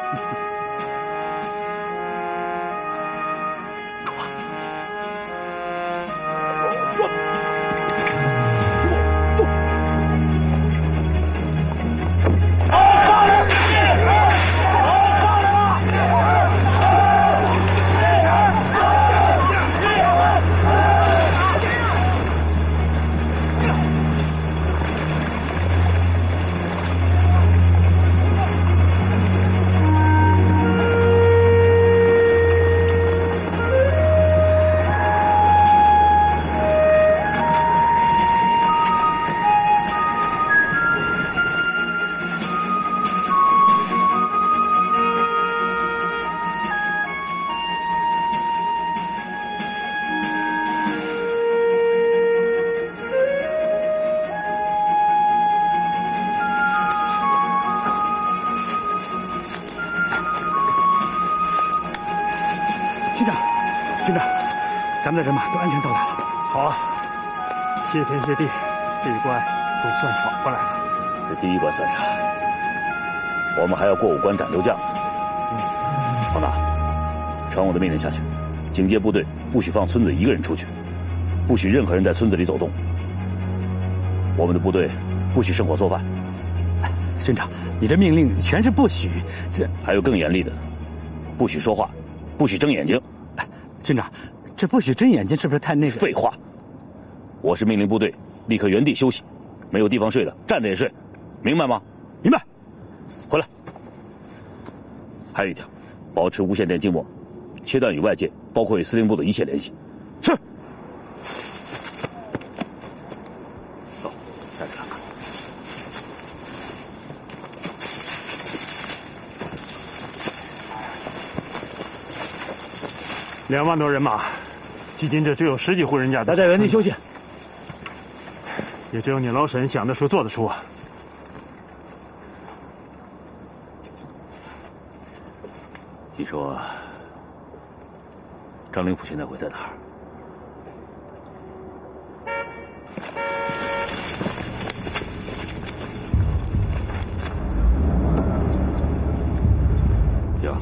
咱们的人马都安全到达了。好啊，谢天谢地，这一关总算闯过来了。 这第一关算啥？我们还要过5关斩6将。黄大，传我的命令下去，警戒部队不许放村子1个人出去。 不许任何人在村子里走动。我们的部队不许生火做饭。 村长，你这命令全是不许，这还有更严厉的，不许说话，不许睁眼睛。 村长，这不许睁眼睛是不是太那个？ 废话，我是命令部队立刻原地休息，没有地方睡的站着也睡，明白吗？ 明白。 回来。还有一条，保持无线电静默，切断与外界，包括与司令部的一切联系。是。走，带着他。 2万多人马，距今这只有10几户人家。 大家原地休息。 也只有你老沈想得出做得出啊。 你说，张灵甫现在会在哪儿？行。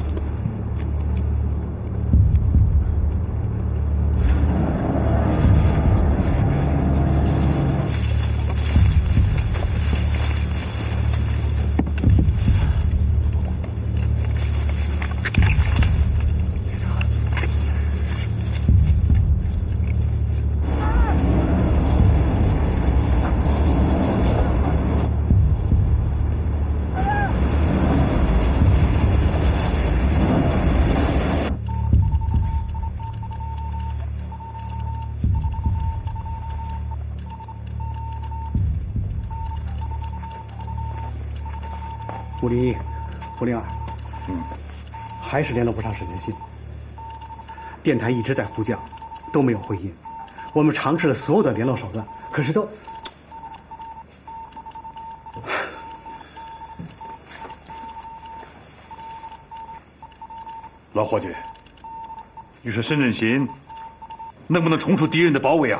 武林一、胡灵儿，还是联络不上沈振兴。电台一直在呼叫，都没有回音。我们尝试了所有的联络手段，可是都…… 老伙计，你说沈振兴能不能冲出敌人的包围啊？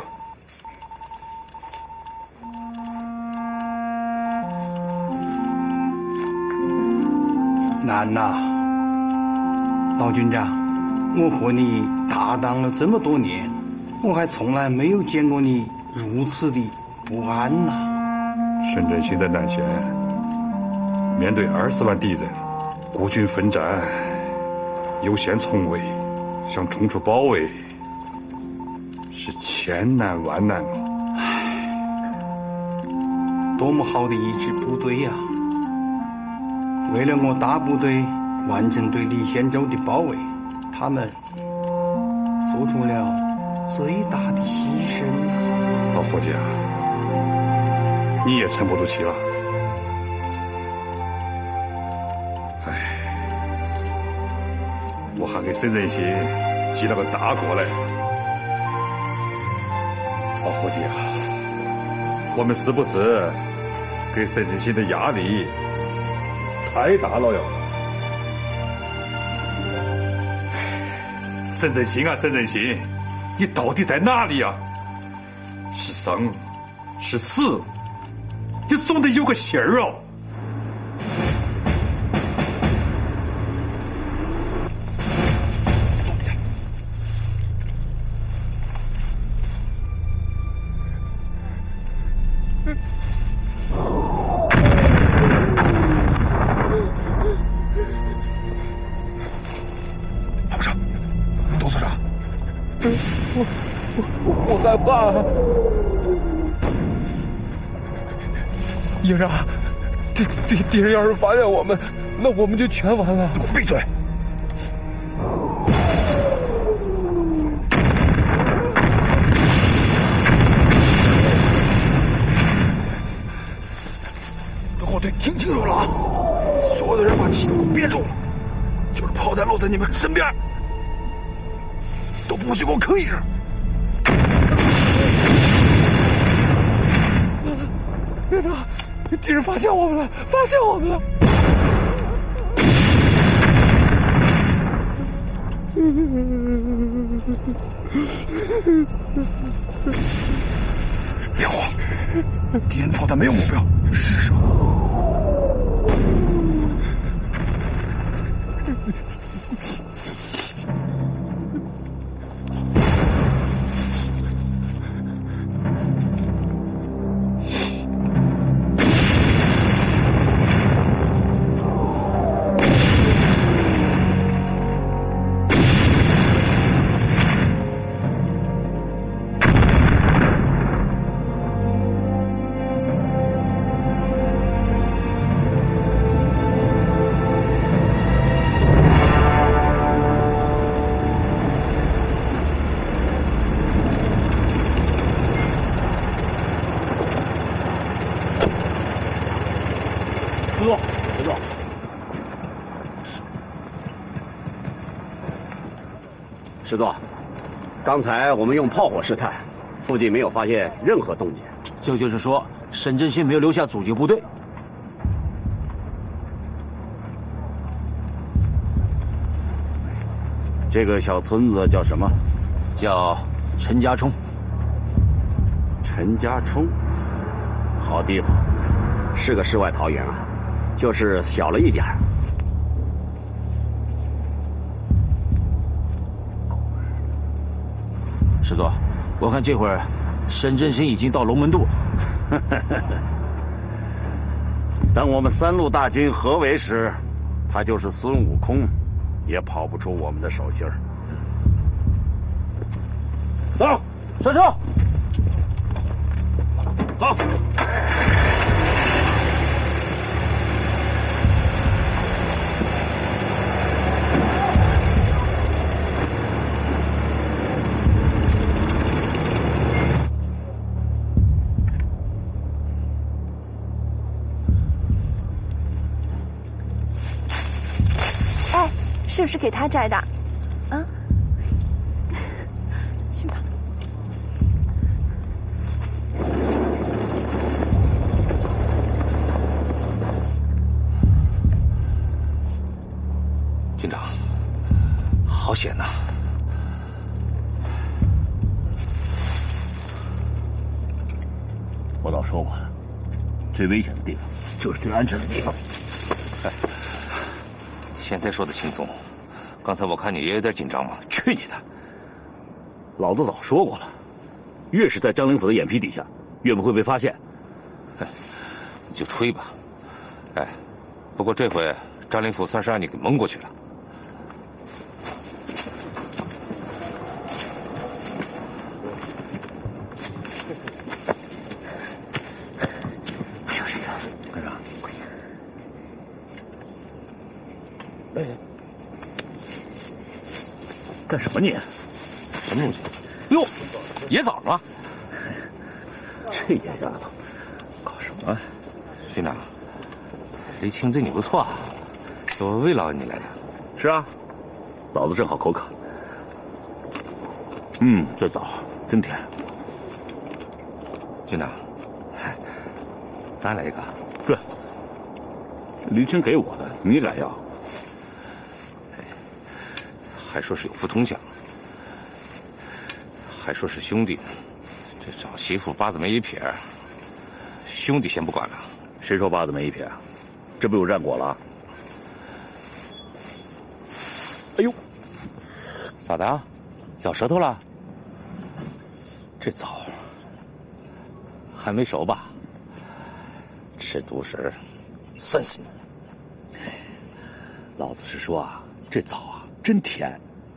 难呐，老军长，我和你搭档了这么多年，我还从来没有见过你如此的不安呐。 沈振兴在南线面对20万敌人，孤军奋战，有陷从围，想冲出包围是千难万难啊！ 多么好的一支部队呀！为了我大部队完成对李仙洲的包围，他们做出了最大的牺牲啊！ 老伙计啊，你也沉不住气了。我还给沈振兴记了个大过来。老伙计啊，我们是不是给沈振兴的压力太大了哟？沈振兴啊，沈振兴，你到底在哪里呀？是生是死，你总得有个信儿哦。 我害怕。营长，敌人要是发现我们，那我们就全完了。 闭嘴！ 后队听清楚了啊！所有的人把气都给我憋住了，就是炮弹落在你们身边，都不许给我吭一声。营长，敌人发现我们了！发现我们了！ 别慌，敌人炮弹没有目标，试试。 师座，刚才我们用炮火试探，附近没有发现任何动静。 这就是说，沈振兴没有留下阻击部队。 这个小村子叫什么？ 叫陈家冲。 陈家冲， 好地方，是个世外桃源啊，就是小了一点儿。 师座，我看这会儿沈振兴已经到龙门渡了。 当我们3路大军合围时，他就是孙悟空，也跑不出我们的手心儿。 走，上车。 好。 哎，是不是给他摘的？啊？去吧。 军长，好险呐！ 我早说过了，最危险的地方就是最安全的地方。 现在说的轻松，刚才我看你也有点紧张嘛。 去你的！老子早说过了，越是在张灵甫的眼皮底下，越不会被发现。 你就吹吧。哎，不过这回张灵甫算是让你给蒙过去了。 哎，干什么你？ 什么东西？哟，野枣啊！ 这野丫头搞什么？ 军长，这青子你不错啊，都慰劳你来的。 是啊，老子正好口渴。这枣真甜。 军长，咱来一个。 对，黎青给我的，你敢要？ 还说是有福同享，还说是兄弟，这找媳妇八字没一撇，兄弟先不管了。 谁说八字没一撇？这不有战果了？哎呦， 咋的？咬舌头了？ 这枣还没熟吧？吃独食，酸死你！ 老子是说啊，这枣啊真甜。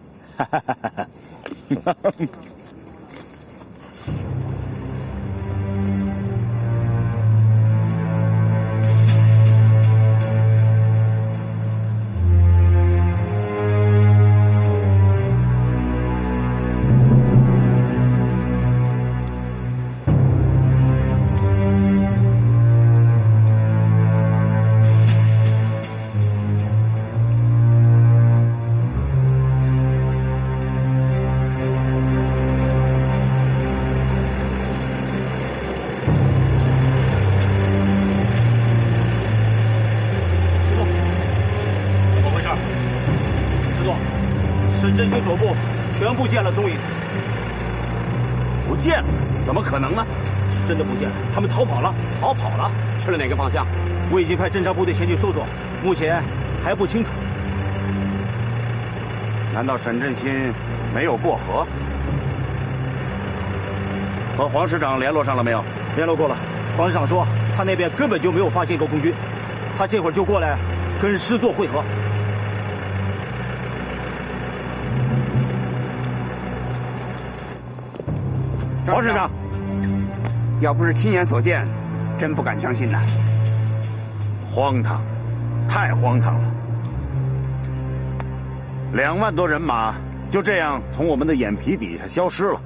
沈振兴所部全部见了踪影， 不见了？怎么可能呢？ 是真的不见了，他们逃跑了， 去了哪个方向？ 我已经派侦察部队前去搜索，目前还不清楚。 难道沈振兴没有过河？和黄师长联络上了没有？ 联络过了，黄师长说他那边根本就没有发现一个共军，他这会儿就过来跟师座会合。 黄师长，要不是亲眼所见，真不敢相信呐。 荒唐，太荒唐了！2万多人马就这样从我们的眼皮底下消失了。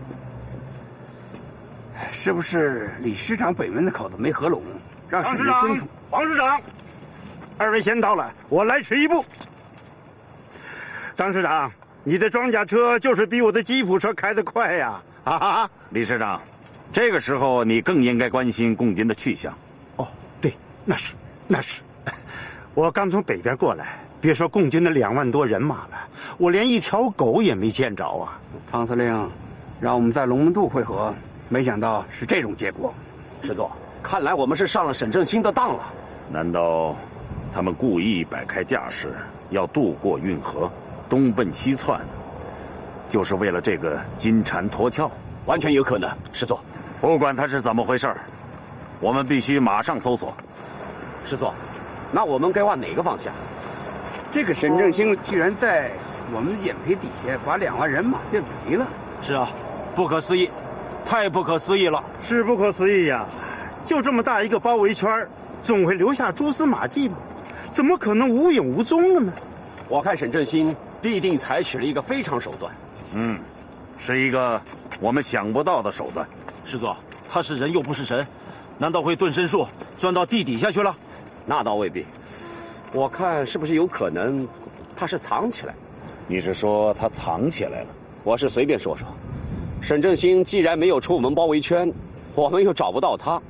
是不是李师长北门的口子没合拢，让沈振兴？ 黄师长，二位先到了，我来迟一步。张师长， 你的装甲车就是比我的吉普车开得快呀！啊， 李师长，这个时候你更应该关心共军的去向。 哦，对，那是。我刚从北边过来，别说共军的2万多人马了，我连一条狗也没见着啊！ 汤司令，让我们在龙门渡会合，没想到是这种结果。 师座，看来我们是上了沈振兴的当了。 难道他们故意摆开架势，要渡过运河，东奔西窜，就是为了这个金蝉脱壳？ 完全有可能，师座。 不管他是怎么回事，我们必须马上搜索。 师座，那我们该往哪个方向？ 这个沈振兴居然在我们的眼皮底下把2万人马给围了。 是啊，不可思议，太不可思议了。 是不可思议呀！就这么大一个包围圈，总会留下蛛丝马迹吗？怎么可能无影无踪了呢？ 我看沈振兴必定采取了一个非常手段。 是一个我们想不到的手段。 师座，他是人又不是神，难道会遁身术钻到地底下去了？ 那倒未必。我看是不是有可能他是藏起来？ 你是说他藏起来了？ 我是随便说说。沈振兴既然没有出我们包围圈，我们又找不到他，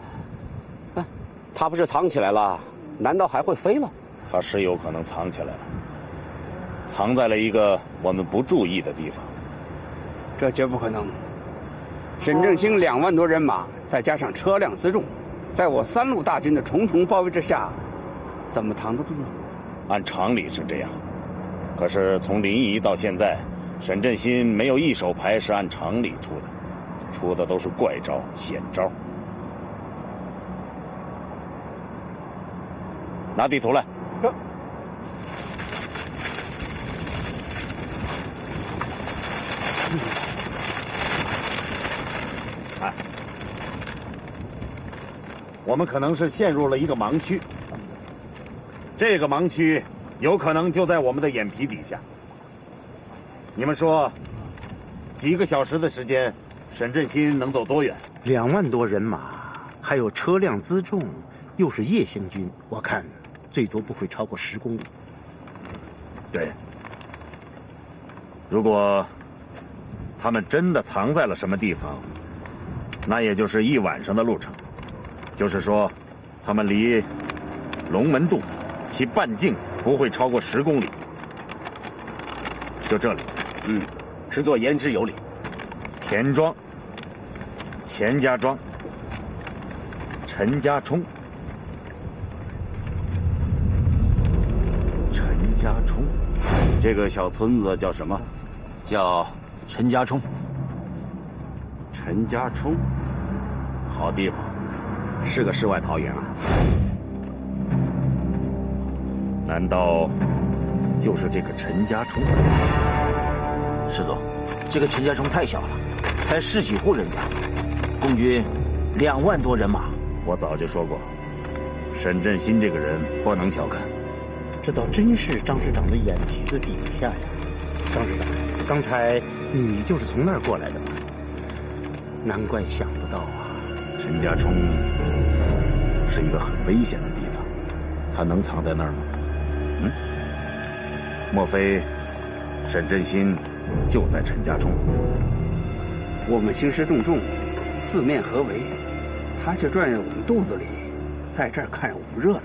他不是藏起来了，难道还会飞了？ 他是有可能藏起来了，藏在了一个我们不注意的地方。 这绝不可能。沈振兴2万多人马，再加上车辆辎重，在我3路大军的重重包围之下，怎么扛得住呢？ 按常理是这样，可是从临沂到现在，沈振兴没有一手牌是按常理出的，出的都是怪招、险招。拿地图来。看，我们可能是陷入了一个盲区，这个盲区有可能就在我们的眼皮底下。你们说，几个小时的时间，沈振兴能走多远 ？2万多人马，还有车辆辎重，又是夜行军，我看最多不会超过10公里。 对，如果他们真的藏在了什么地方，那也就是1晚上的路程。就是说，他们离龙门渡其半径不会超过10公里。就这里。 师座言之有理。 田庄、钱家庄、陈家冲。陈家冲，这个小村子叫什么？ 叫陈家冲。 陈家冲，好地方， 是个世外桃源啊。 难道就是这个陈家冲？ 师座，这个陈家冲太小了，才10几户人家，共军2万多人马。 我早就说过，沈振兴这个人不能小看。 这倒真是张师长的眼皮子底下呀。张师长，刚才你就是从那儿过来的吗？难怪想不到啊。 陈家冲是一个很危险的地方，他能藏在那儿吗？莫非沈振兴就在陈家冲？ 我们兴师动众，四面合围，他却转在我们肚子里，在这儿看我们热闹。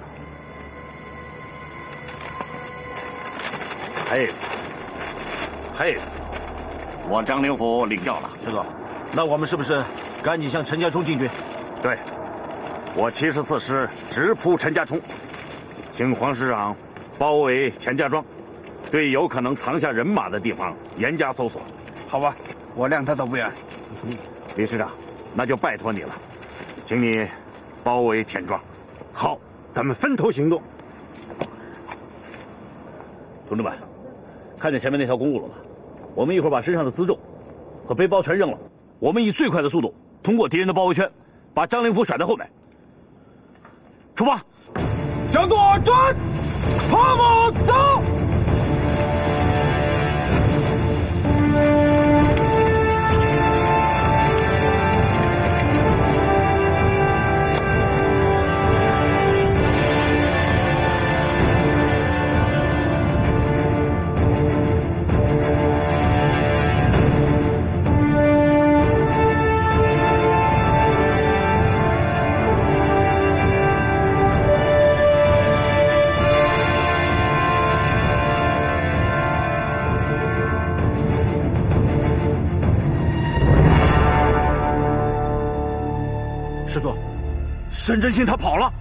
嘿，我张灵甫领教了。 师座，那我们是不是赶紧向陈家冲进军？ 对，我74师直扑陈家冲，请黄师长包围钱家庄，对有可能藏下人马的地方严加搜索。 好吧，我谅他走不远。 李师长，那就拜托你了，请你包围田庄。 好，咱们分头行动。 同志们，看见前面那条公路了吗？我们一会儿把身上的辎重和背包全扔了，我们以最快的速度通过敌人的包围圈，把张灵甫甩在后面。出发， 向左转，跑马走。 师座，沈振兴他跑了，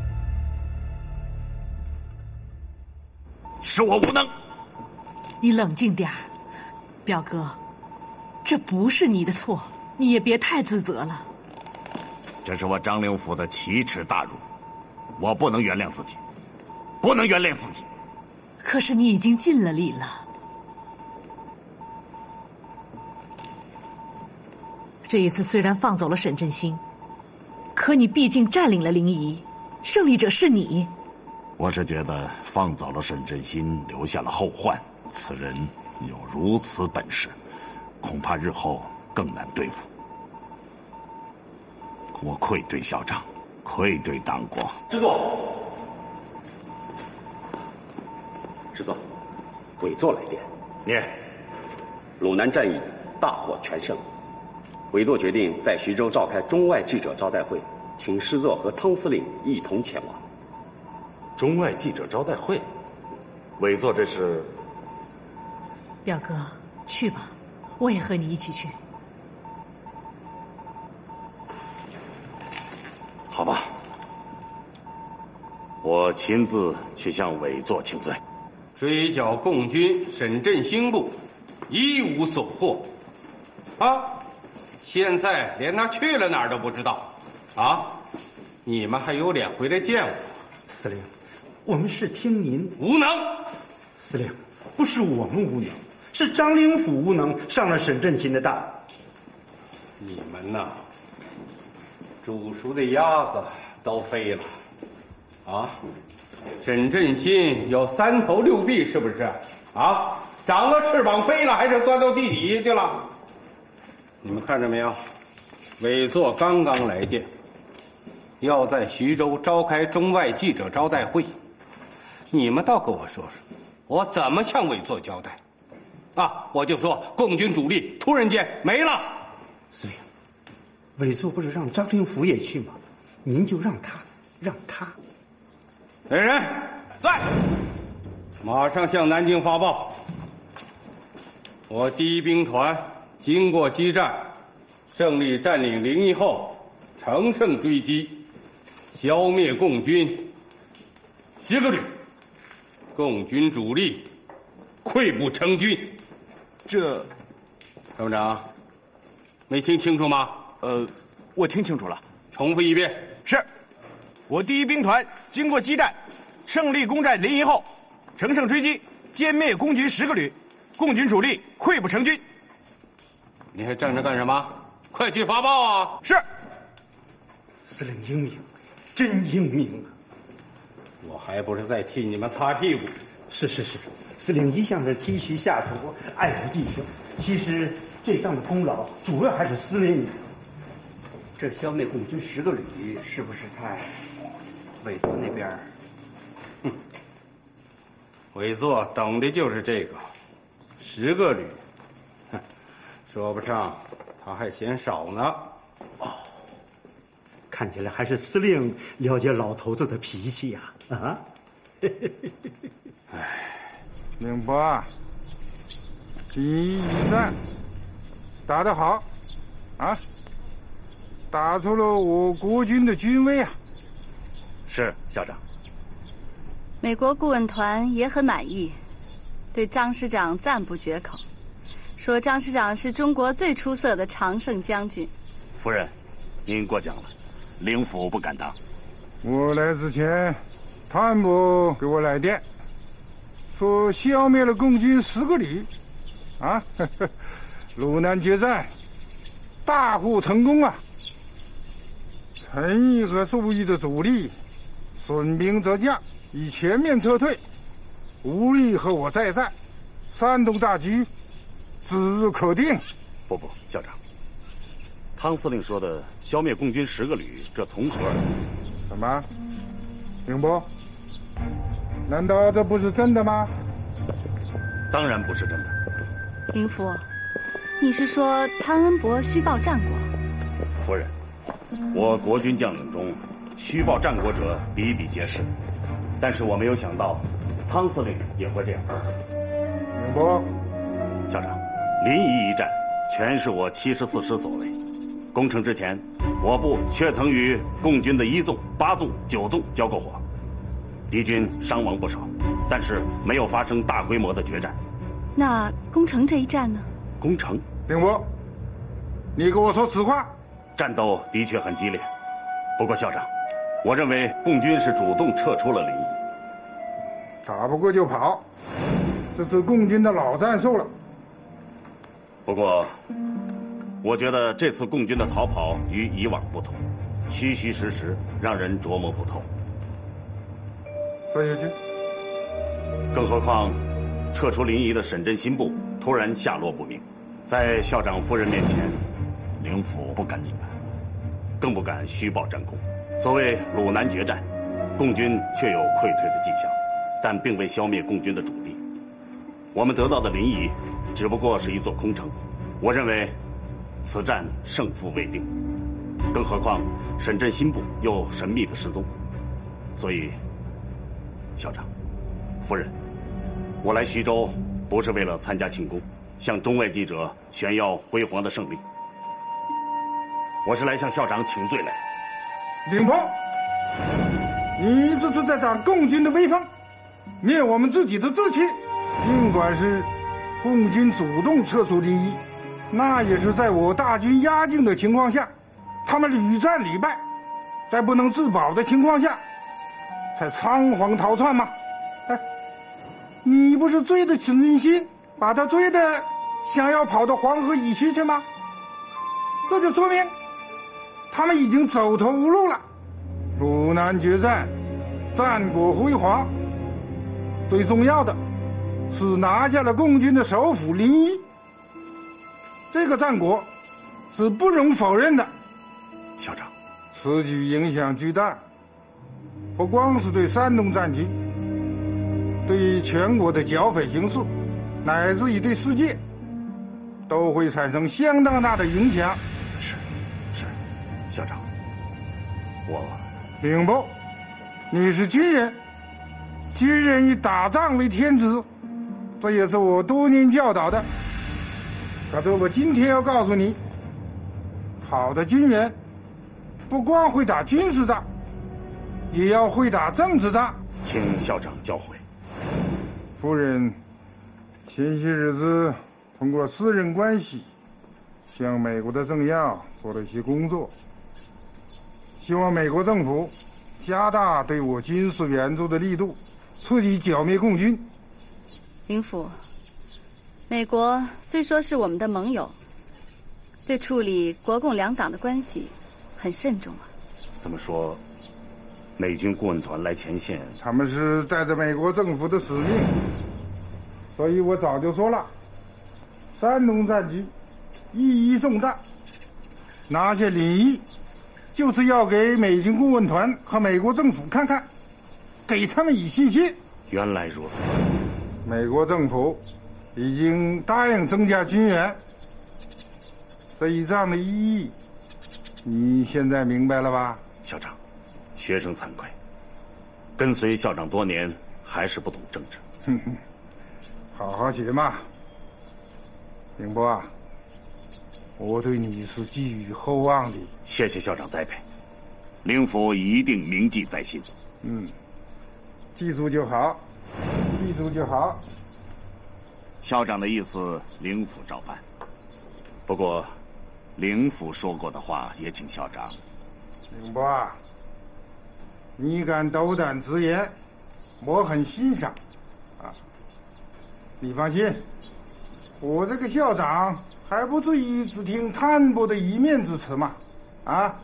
是我无能。 你冷静点儿，表哥，这不是你的错，你也别太自责了。 这是我张灵甫的奇耻大辱，我不能原谅自己，不能原谅自己。 可是你已经尽了力了。这一次虽然放走了沈振兴，可你毕竟占领了临沂，胜利者是你。 我是觉得放走了沈振兴，留下了后患。此人有如此本事，恐怕日后更难对付。我愧对校长，愧对党国。 师座，师座，委座来电。 念： 鲁南战役大获全胜，委座决定在徐州召开中外记者招待会，请师座和汤司令一同前往。 中外记者招待会，委座这是？ 表哥，去吧，我也和你一起去。 好吧，我亲自去向委座请罪。 追剿共军沈振兴部，一无所获。啊，现在连他去了哪儿都不知道。啊，你们还有脸回来见我？ 司令，我们是听您无能。 司令，不是我们无能，是张灵甫无能，上了沈振兴的当。 你们呐，煮熟的鸭子都飞了。啊，沈振兴有3头6臂，是不是？啊，长了翅膀飞了，还是钻到地底下去了？你们看着没有？委座刚刚来电，要在徐州召开中外记者招待会。你们倒跟我说说，我怎么向委座交代？啊，我就说共军主力突然间没了。 司令，委座不是让张灵甫也去吗？您就让他。 来人，在，马上向南京发报。我第一兵团经过激战，胜利占领临沂后，乘胜追击，消灭共军10个旅，共军主力溃不成军。 这， 参谋长，没听清楚吗？ 我听清楚了。 重复一遍。 是。我第一兵团经过激战，胜利攻占临沂后，乘胜追击，歼灭共军10个旅，共军主力溃不成军。 你还站着干什么？快去发报啊！ 是。 司令英明，真英明啊！ 我还不是在替你们擦屁股。 是，司令一向是体恤下属，爱护弟兄。其实这仗的功劳主要还是司令。 这消灭共军10个旅，是不是太？委座那边， 委座等的就是这个10个旅，说不上他还嫌少呢。 哦，看起来还是司令了解老头子的脾气呀！啊， 哎，宁波，第一战打得好，啊，打出了我国军的军威啊！ 是校长。 美国顾问团也很满意，对张师长赞不绝口，说张师长是中国最出色的常胜将军。 夫人，您过奖了，灵甫不敢当。 我来之前，谭部给我来电，说消灭了共军10个旅，啊，鲁南决战大获成功啊！陈毅和粟裕的主力损兵折将，已全面撤退，无力和我再战，山东大局指日可定。 不，校长，汤司令说的消灭共军10个旅，这从何而来？ 什么？宁波？难道这不是真的吗？ 当然不是真的。 灵甫，你是说汤恩伯虚报战果？ 夫人，我国军将领中虚报战果者比比皆是，但是我没有想到汤司令也会这样做。 宁波， 校长，临沂一战全是我74师所为，攻城之前我部却曾与共军的1纵、8纵、9纵交过火，敌军伤亡不少，但是没有发生大规模的决战。 那攻城这一战呢？ 攻城， 令伯，你给我说实话。 战斗的确很激烈，不过校长，我认为共军是主动撤出了临沂。 打不过就跑，这是共军的老战术了。 不过，我觉得这次共军的逃跑与以往不同，虚虚实实，让人琢磨不透。 说下去。 更何况，撤出临沂的沈振新部突然下落不明，在校长夫人面前，灵府不敢隐瞒，更不敢虚报战功。所谓鲁南决战，共军确有溃退的迹象，但并未消灭共军的主力。我们得到的临沂，只不过是一座空城。我认为，此战胜负未定。更何况沈振新部又神秘的失踪，所以，校长、夫人，我来徐州不是为了参加庆功，向中外记者炫耀辉煌的胜利。我是来向校长请罪来的。 领炮，你这是在打共军的威风，灭我们自己的志气。尽管是共军主动撤出临沂，那也是在我大军压境的情况下，他们屡战屡败，在不能自保的情况下，才仓皇逃窜吗？哎，你不是追着沈振新，把他追得想要跑到黄河以西去吗？这就说明他们已经走投无路了。鲁南决战，战果辉煌，最重要的是拿下了共军的首府临沂，这个战果是不容否认的。 校长， 此举影响巨大，不光是对山东战局，对全国的剿匪形势，乃至于对世界，都会产生相当大的影响。 是，校长，我领部，你是军人，军人以打仗为天职，这也是我多年教导的。可是我今天要告诉你，好的军人不光会打军事仗，也要会打政治仗。 请校长教诲。 夫人前些日子通过私人关系向美国的政要做了一些工作，希望美国政府加大对我军事援助的力度，彻底剿灭共军。 林甫，美国虽说是我们的盟友，对处理国共两党的关系很慎重啊。 怎么说？美军顾问团来前线， 他们是带着美国政府的使命，所以我早就说了，山东战局意义重大，拿下临沂就是要给美军顾问团和美国政府看看，给他们以信心。 原来如此， 美国政府已经答应增加军援，这一仗的意义，你现在明白了吧？ 校长，学生惭愧，跟随校长多年，还是不懂政治。 哼哼，好好学嘛。宁波啊，我对你是寄予厚望的。 谢谢校长栽培，灵府一定铭记在心。 记住就好，记住就好。 校长的意思，灵府照办。不过，灵府说过的话，也请校长。 宁波啊，你敢斗胆直言，我很欣赏啊。你放心，我这个校长还不至于只听摊薄的一面之词嘛。啊，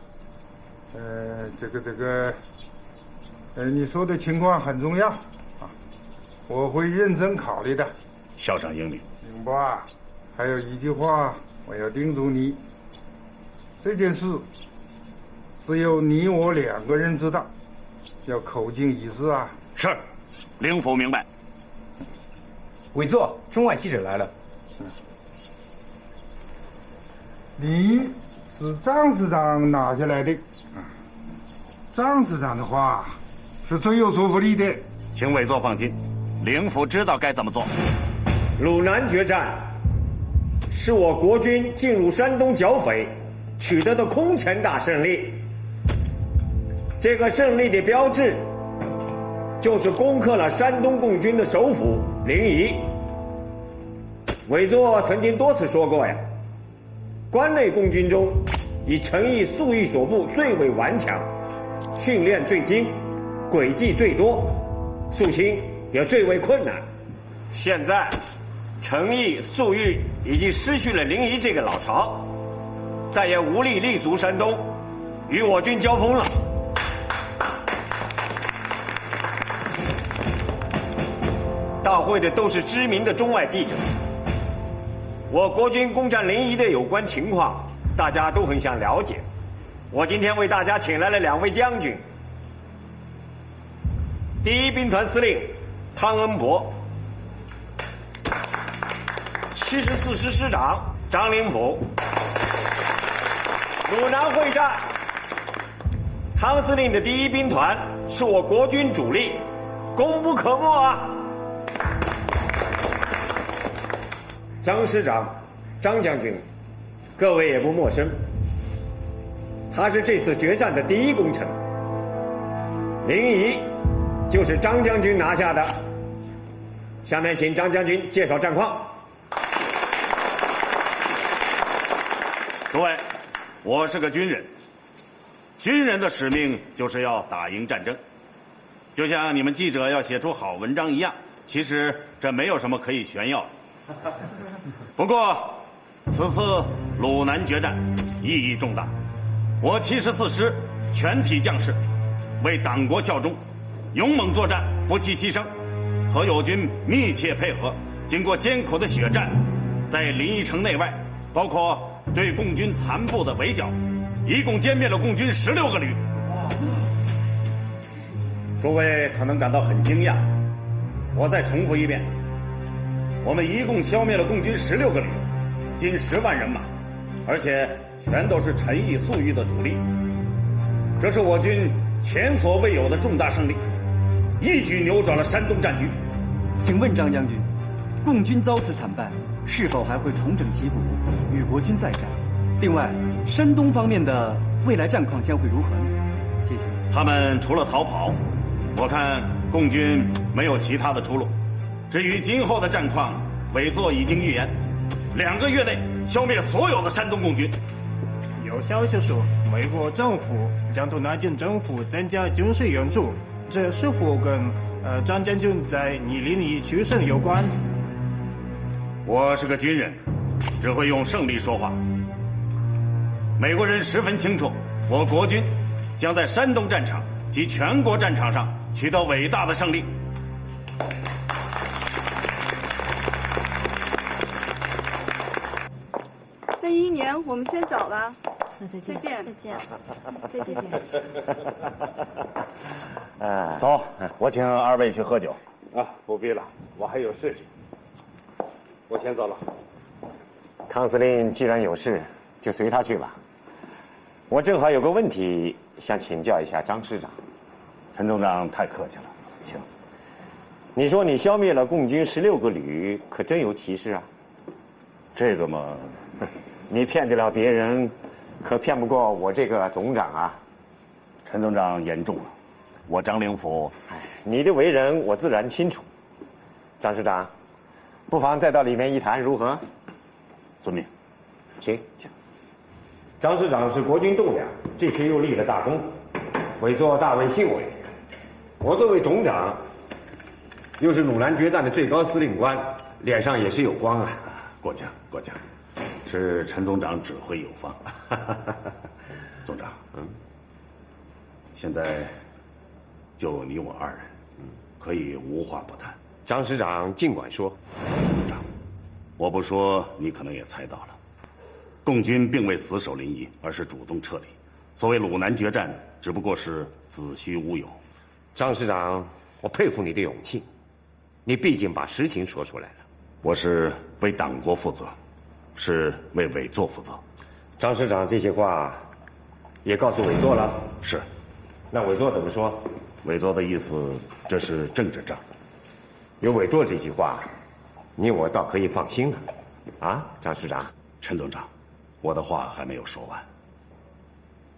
你说的情况很重要啊，我会认真考虑的。 校长英明。 宁波啊，还有一句话我要叮嘱你，这件事只有你我两个人知道，要口径一致啊。 是，灵府明白。 委座，中外记者来了。 你是张师长拿下来的，张师长的话是最有说服力的。 请委座放心，灵府知道该怎么做。 鲁南决战是我国军进入山东剿匪取得的空前大胜利。这个胜利的标志，就是攻克了山东共军的首府临沂。韦作曾经多次说过呀，关内共军中，以陈毅、粟裕所部最为顽强，训练最精，诡计最多，肃清也最为困难。现在，陈毅、粟裕已经失去了临沂这个老巢，再也无力立足山东，与我军交锋了。大会的都是知名的中外记者。我国军攻占临沂的有关情况，大家都很想了解。我今天为大家请来了2位将军：第1兵团司令汤恩伯，74师师长张灵甫。鲁南会战，汤司令的第1兵团是我国军主力，功不可没啊！张师长、张将军，各位也不陌生。他是这次决战的第1功臣。临沂就是张将军拿下的。下面请张将军介绍战况。 各位，我是个军人，军人的使命就是要打赢战争，就像你们记者要写出好文章一样。其实这没有什么可以炫耀的。不过，此次鲁南决战意义重大，我74师全体将士为党国效忠，勇猛作战，不惜牺牲，和友军密切配合，经过艰苦的血战，在临沂城内外，包括对共军残部的围剿，一共歼灭了共军16个旅。各位可能感到很惊讶，我再重复一遍。我们一共消灭了共军16个旅，近10万人马，而且全都是陈毅、粟裕的主力。这是我军前所未有的重大胜利，一举扭转了山东战局。 请问张将军，共军遭此惨败，是否还会重整旗鼓，与国军再战？另外，山东方面的未来战况将会如何呢？谢谢。 他们除了逃跑，我看共军没有其他的出路。至于今后的战况，韦作已经预言，2个月内消灭所有的山东共军。 有消息说，美国政府将对南京政府增加军事援助，这是否跟张将军在你临沂取胜有关？ 我是个军人，只会用胜利说话。美国人十分清楚，我国军将在山东战场及全国战场上取得伟大的胜利。 那1年我们先走了， 那再见，再见， 再见。 走，我请2位去喝酒。啊，不必了，我还有事情，我先走了。 汤司令既然有事，就随他去吧。我正好有个问题想请教一下张师长。 陈总长太客气了，请。 你说你消灭了共军16个旅，可真有其事啊？ 这个嘛， 你骗得了别人，可骗不过我这个总长啊。 陈总长言重了，我张灵甫， 你的为人我自然清楚。张师长，不妨再到里面一谈，如何？ 遵命。 请。张师长是国军栋梁，这次又立了大功，委座大为欣慰。我作为总长，又是鲁南决战的最高司令官，脸上也是有光啊。 过奖，过奖，是陈总长指挥有方。总长，现在就你我2人，可以无话不谈。 张师长尽管说。 总长，我不说，你可能也猜到了，共军并未死守临沂，而是主动撤离。所谓鲁南决战，只不过是子虚乌有。 张师长，我佩服你的勇气，你毕竟把实情说出来了。 我是为党国负责，是为委座负责。 张师长这些话也告诉委座了？ 是。 那委座怎么说？ 委座的意思，这是政治仗。 有委座这句话，你我倒可以放心了。啊，张师长。 陈总长，我的话还没有说完。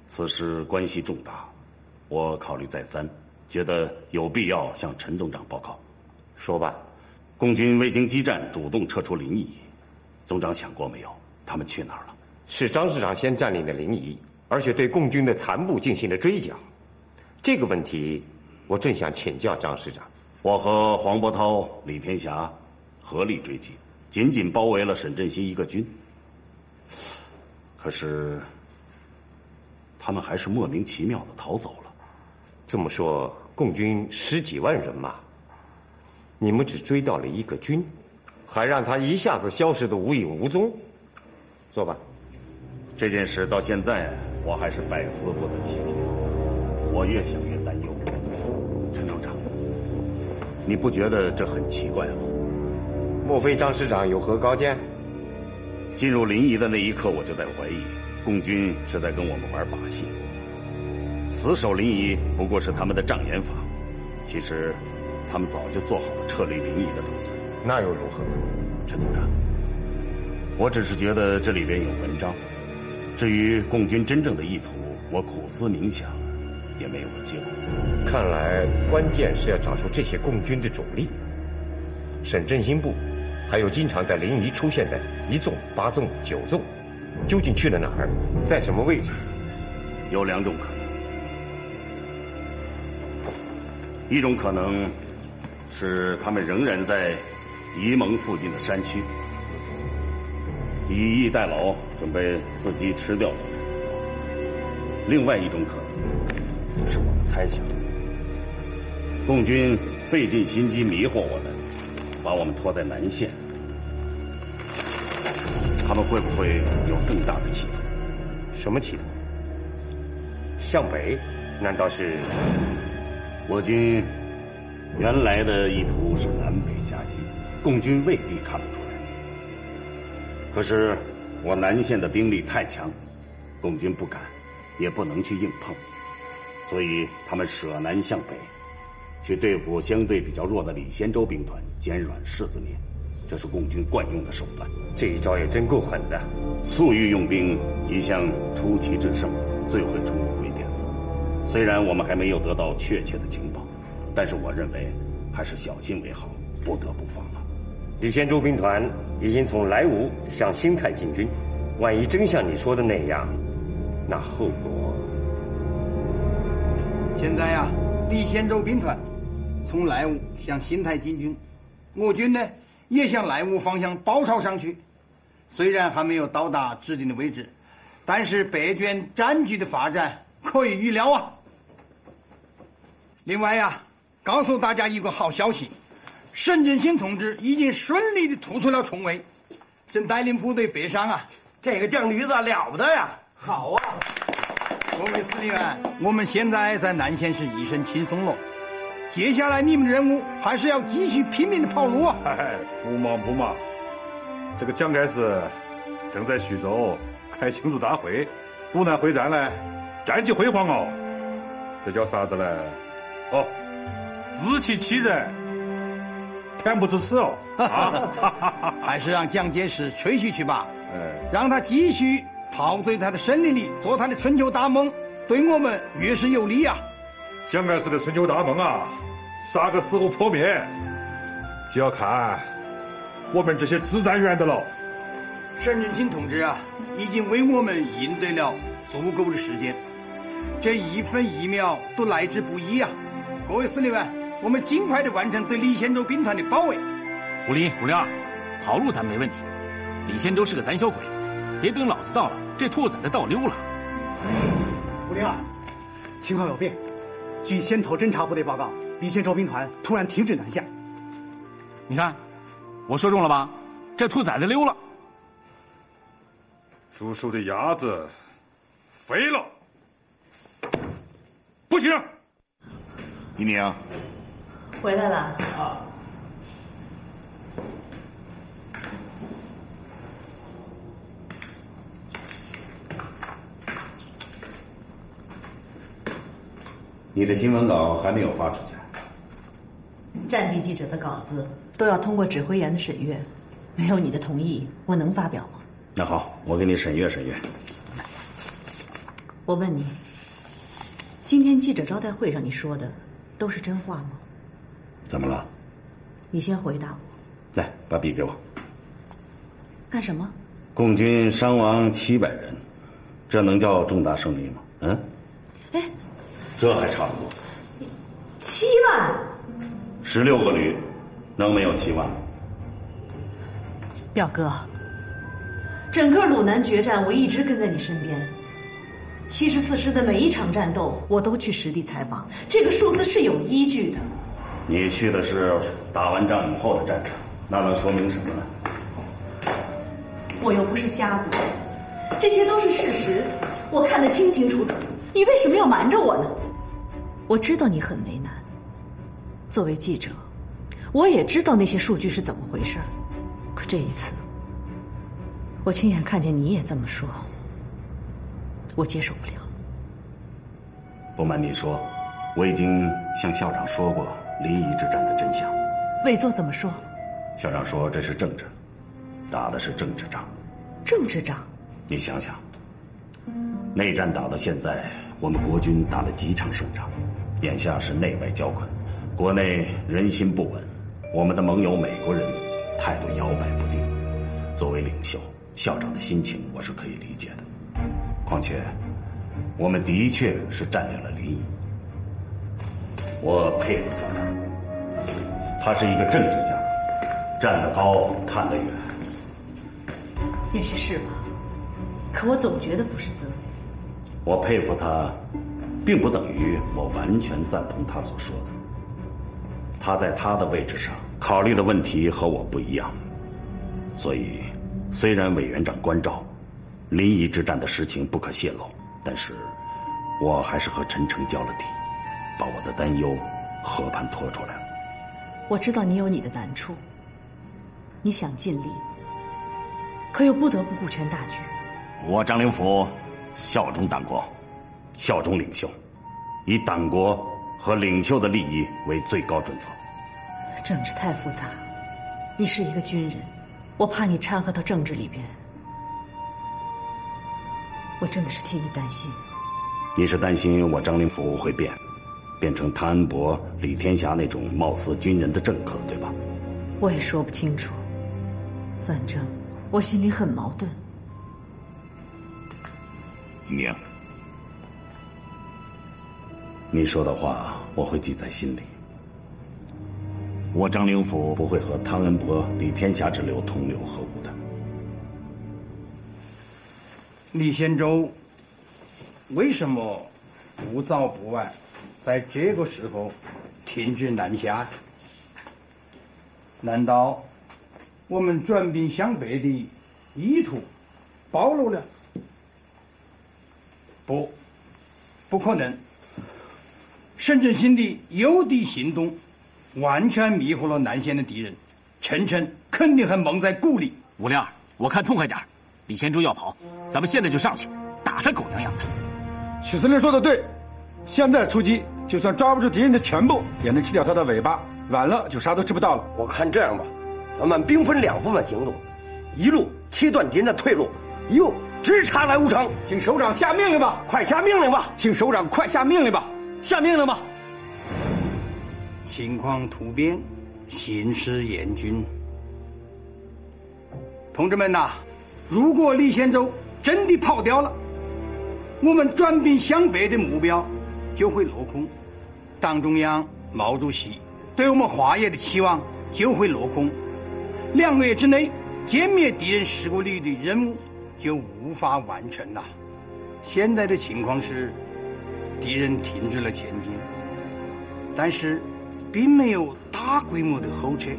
此事关系重大，我考虑再三，觉得有必要向陈总长报告。 说吧。 共军未经激战主动撤出临沂，总长想过没有？他们去哪儿了？ 是张师长先占领的临沂，而且对共军的残部进行了追剿。这个问题，我正想请教张师长。 我和黄伯韬、李天霞合力追击，紧紧包围了沈振兴一个军。可是，他们还是莫名其妙的逃走了。 这么说，共军10几万人马，你们只追到了一个军，还让他一下子消失得无影无踪。说吧。 这件事到现在，我还是百思不得其解。我越想越担忧。陈总长，你不觉得这很奇怪吗？ 莫非张师长有何高见？ 进入临沂的那一刻，我就在怀疑，共军是在跟我们玩把戏。死守临沂不过是他们的障眼法，其实他们早就做好了撤离临沂的打算。 那又如何？ 陈总长，我只是觉得这里边有文章。至于共军真正的意图，我苦思冥想，也没有个结果。 看来关键是要找出这些共军的主力。沈振兴部，还有经常在临沂出现的1纵、8纵、9纵，究竟去了哪儿，在什么位置？ 有2种可能。一种可能是他们仍然在沂蒙附近的山区，以逸待劳，准备伺机吃掉我们。另外一种可能是我们猜想，共军费尽心机迷惑我们，把我们拖在南线。他们会不会有更大的企图？ 什么企图？向北？难道是？ 我军原来的意图是南北夹击，共军未必看不出来。可是我南线的兵力太强，共军不敢，也不能去硬碰，所以他们舍南向北，去对付相对比较弱的李先洲兵团，歼软柿子面，这是共军惯用的手段。 这一招也真够狠的。 粟裕用兵一向出奇制胜，最会出鬼点子。虽然我们还没有得到确切的情报，但是我认为还是小心为好，不得不防了。 李先洲兵团已经从莱芜向新泰进军，万一真像你说的那样，那后果…… 现在呀，李先洲兵团从莱芜向新泰进军，我军呢也向莱芜方向包抄上去。虽然还没有到达指定的位置，但是北卷战局的发展可以预料啊。另外呀，告诉大家一个好消息，沈振兴同志已经顺利的突出了重围，正带领部队北上啊。 这个犟驴子了不得呀！ 好啊，各位司令员，我们现在在南线是一身轻松了，接下来你们的任务还是要继续拼命的跑路啊！ 不忙，这个蒋介石正在徐州开庆祝大会，湖南会战呢，战绩辉煌哦。这叫啥子呢？哦，自欺欺人，恬不知耻哦！啊， 还是让蒋介石吹嘘去吧，让他继续陶醉他的胜利里，做他的春秋大梦，对我们越是有利啊！ 蒋介石的春秋大梦啊，啥个时候破灭，就要看我们这些指战员的了。 沈振兴同志啊，已经为我们赢得了足够的时间，这1分1秒都来之不易啊！各位司令员，我们尽快的完成对李先洲兵团的包围。 502，跑路咱没问题。李先洲是个胆小鬼，别等老子到了，这兔崽子倒溜了。 502，情况有变，据先头侦察部队报告，李先洲兵团突然停止南下。 你看，我说中了吧？这兔崽子溜了。 猪手的鸭子飞了，不行！ 一宁， 回来了啊。 你的新闻稿还没有发出去。 战地记者的稿子都要通过指挥员的审阅，没有你的同意，我能发表吗？ 那好，我给你审阅审阅。 我问你，今天记者招待会上你说的都是真话吗？ 怎么了？ 你先回答我。 来，把笔给我。 干什么？ 共军伤亡700人，这能叫重大胜利吗？嗯？ 哎， 这还差不多。 7万 ，16个旅，能没有7万吗？ 表哥，整个鲁南决战我一直跟在你身边，74师的每一场战斗我都去实地采访，这个数字是有依据的。 你去的是打完仗以后的战场，那能说明什么呢？ 我又不是瞎子，这些都是事实，我看得清清楚楚。你为什么要瞒着我呢？我知道你很为难，作为记者，我也知道那些数据是怎么回事，可这一次，我亲眼看见你也这么说，我接受不了。 不瞒你说，我已经向校长说过临沂之战的真相。 委座怎么说？ 校长说这是政治，打的是政治仗。 政治仗？ 你想想，内战打到现在，我们国军打了几场胜仗，眼下是内外交困，国内人心不稳，我们的盟友美国人态度摇摆不定。作为领袖，校长的心情我是可以理解的。况且，我们的确是占领了临沂。我佩服校长，他是一个政治家，站得高，看得远。 也许是吧，可我总觉得不是滋味。 我佩服他，并不等于我完全赞同他所说的。他在他的位置上考虑的问题和我不一样，所以虽然委员长关照，临沂之战的实情不可泄露，但是我还是和陈诚交了底，把我的担忧和盘托出来了。 我知道你有你的难处，你想尽力，可又不得不顾全大局。 我张灵甫效忠党国，效忠领袖，以党国和领袖的利益为最高准则。 政治太复杂，你是一个军人，我怕你掺和到政治里边，我真的是替你担心。 你是担心我张灵甫会变成汤恩伯、李天霞那种貌似军人的政客，对吧？ 我也说不清楚，反正我心里很矛盾。 宁，你说的话我会记在心里。我张灵甫不会和汤恩伯、李天霞之流同流合污的。 李先洲为什么不早不晚，在这个时候停止南下？难道我们转兵向北的意图暴露了？不可能。沈振兴的诱敌行动完全迷惑了南线的敌人，陈诚肯定还蒙在鼓里。 吴亮，我看痛快点，李先洲要跑，咱们现在就上去，打他狗娘养的。 许司令说的对，现在出击，就算抓不住敌人的全部，也能吃掉他的尾巴，晚了就啥都吃不到了。 我看这样吧，咱们兵分2部分行动，一路切断敌人的退路，一路直插来吴城。 请首长下命令吧！ 快下命令吧！ 请首长快下命令吧！ 下命令吧！ 情况突变，形势严峻。同志们呐，如果李先洲真的跑掉了，我们转兵向北的目标就会落空，党中央、毛主席对我们华野的期望就会落空，2个月之内歼灭敌人10个旅的任务就无法完成了。现在的情况是，敌人停止了前进，但是并没有大规模的后撤。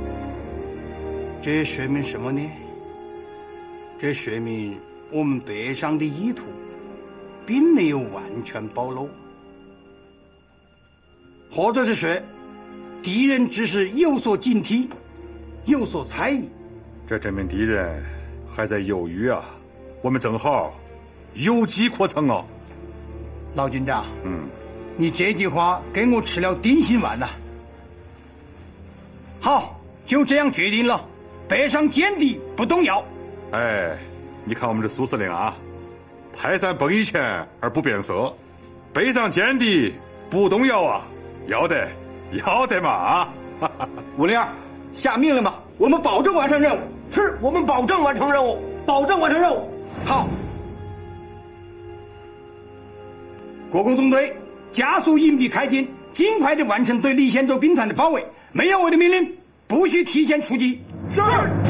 这说明什么呢？这说明我们北上的意图并没有完全暴露，或者是说敌人只是有所警惕，有所猜疑。 这证明敌人还在犹豫啊，我们正好有机可乘啊。 老军长，你这句话给我吃了定心丸了。好，就这样决定了，北上歼敌不动摇。 哎，你看我们这苏司令啊， 泰山崩一前而不变色，背上坚敌不动摇啊！要得嘛啊！ 五零二，下命令吧，我们保证完成任务。 是，我们保证完成任务， 保证完成任务。 好，国共纵队加速隐蔽开进，尽快的完成对李仙洲兵团的包围。没有我的命令，不许提前出击。 是。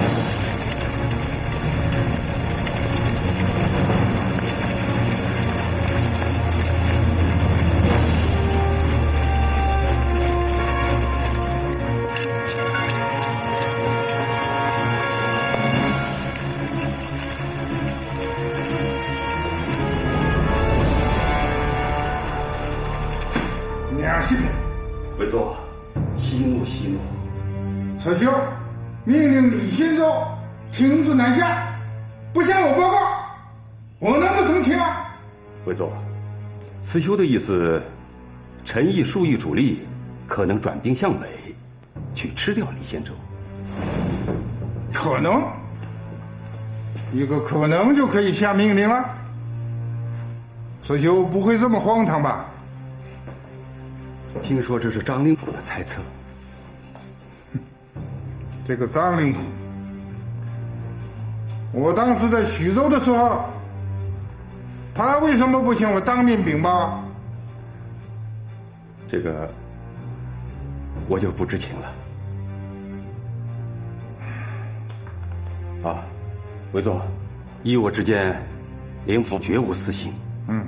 委座，息怒息怒。 撤销，命令李仙洲停止南下，不向我报告，我能不生气吗？ 委座，此修的意思，陈毅数亿主力可能转兵向北，去吃掉李仙洲。 可能，一个可能就可以下命令了？此修不会这么荒唐吧？ 听说这是张灵甫的猜测。 这个张灵甫，我当时在徐州的时候，他为什么不向我当面禀报？ 这个我就不知情了。啊，委座，依我之见，灵甫绝无私心。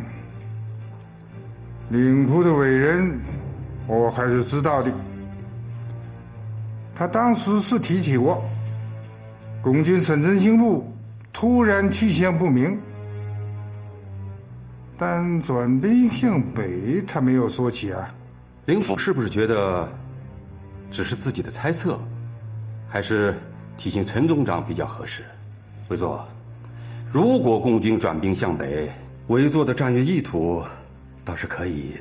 灵甫的为人，我还是知道的。他当时是提起过，共军省政信部突然去向不明，但转兵向北他没有说起啊。 灵甫是不是觉得只是自己的猜测，还是提醒陈总长比较合适？委座，如果共军转兵向北，委座的战略意图倒是可以。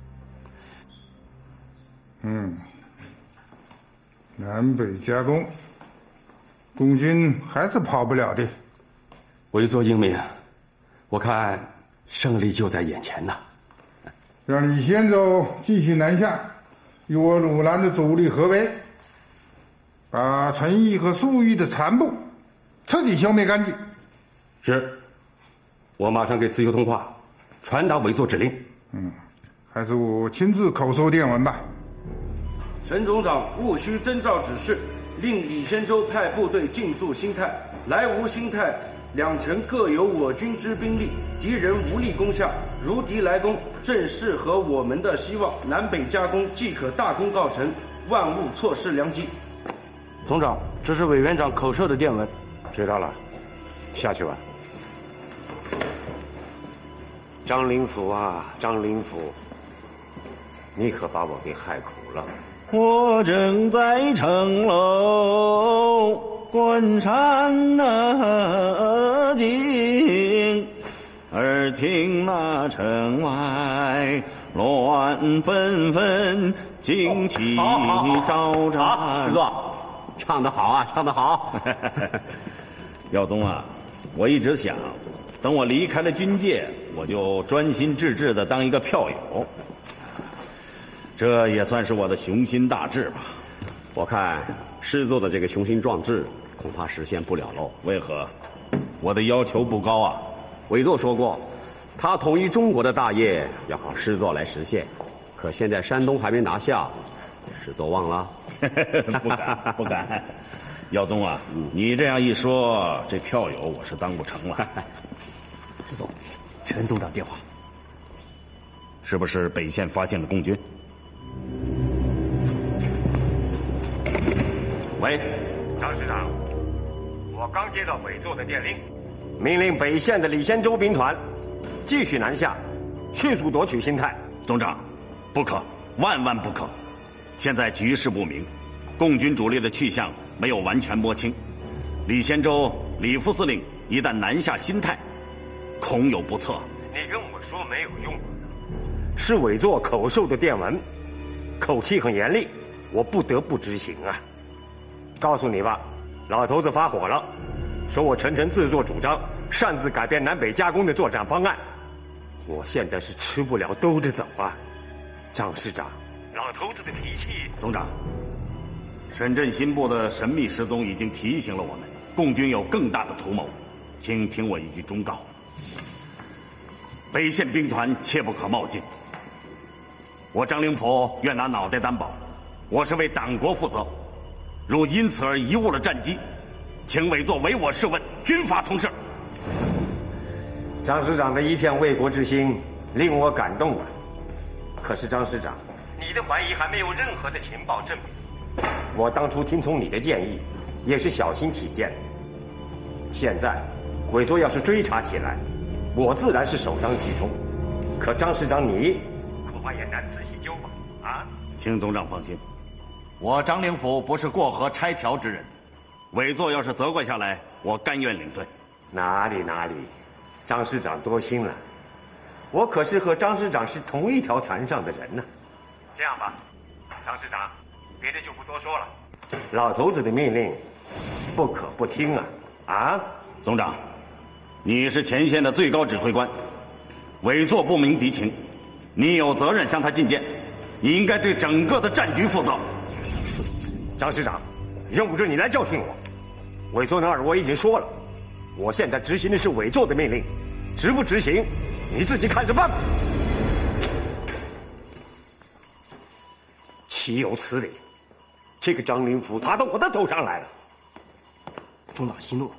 南北夹攻，共军还是跑不了的。 委座英明，我看胜利就在眼前呐。 让李仙洲继续南下，与我鲁南的主力合围，把陈毅和粟裕的残部彻底消灭干净。 是，我马上给慈修通话，传达委座指令。 还是我亲自口授电文吧。 陈总长务需遵照指示，令李仙洲派部队进驻新泰、来吴新泰两城各有我军之兵力，敌人无力攻下。如敌来攻，正适合我们的希望，南北夹攻即可大功告成，万勿错失良机。总长，这是委员长口授的电文。 知道了，下去吧。 张灵甫啊，张灵甫，你可把我给害苦了。 我正在城楼观山景，耳听那城外乱纷纷，旌旗招展。 师座，唱得好啊，唱得好！ 耀宗啊，我一直想，等我离开了军界，我就专心致志的当一个票友。这也算是我的雄心大志吧。 我看师座的这个雄心壮志恐怕实现不了喽。 为何？我的要求不高啊。 委座说过，他统一中国的大业要靠师座来实现。可现在山东还没拿下，师座忘了？ 不敢，不敢。耀宗啊，你这样一说，这票友我是当不成了。 师座，陈总长电话， 是不是北线发现了共军？喂， 张师长，我刚接到委座的电令，命令北线的李仙洲兵团继续南下，迅速夺取新泰。 总长，不可，万万不可！现在局势不明，共军主力的去向没有完全摸清。李仙洲李副司令一旦南下新泰，恐有不测。 你跟我说没有用，是委座口授的电文，口气很严厉，我不得不执行啊。告诉你吧，老头子发火了， 说我陈诚自作主张，擅自改变南北夹攻的作战方案。我现在是吃不了兜着走啊，张师长，老头子的脾气。 总长，沈振新部的神秘失踪已经提醒了我们，共军有更大的图谋，请听我一句忠告：北线兵团切不可冒进。我张灵甫愿拿脑袋担保，我是为党国负责。如因此而贻误了战机，请委座唯我是问，军法同事。 张师长的一片为国之心令我感动啊！可是张师长，你的怀疑还没有任何的情报证明。我当初听从你的建议，也是小心起见。现在，委座要是追查起来，我自然是首当其冲。可张师长你，恐怕也难辞其咎吧？啊？ 请总长放心，我张灵甫不是过河拆桥之人，委座要是责怪下来，我甘愿领队。 哪里，张师长多心了，我可是和张师长是同一条船上的人呢。这样吧，张师长，别的就不多说了，老头子的命令不可不听啊！啊， 总长，你是前线的最高指挥官，委座不明敌情，你有责任向他进谏，你应该对整个的战局负责。 张师长，用不着你来教训我，委座那儿我已经说了，我现在执行的是委座的命令，执不执行，你自己看着办吧。岂有此理！这个张灵甫打到我的头上来了。 总长息怒。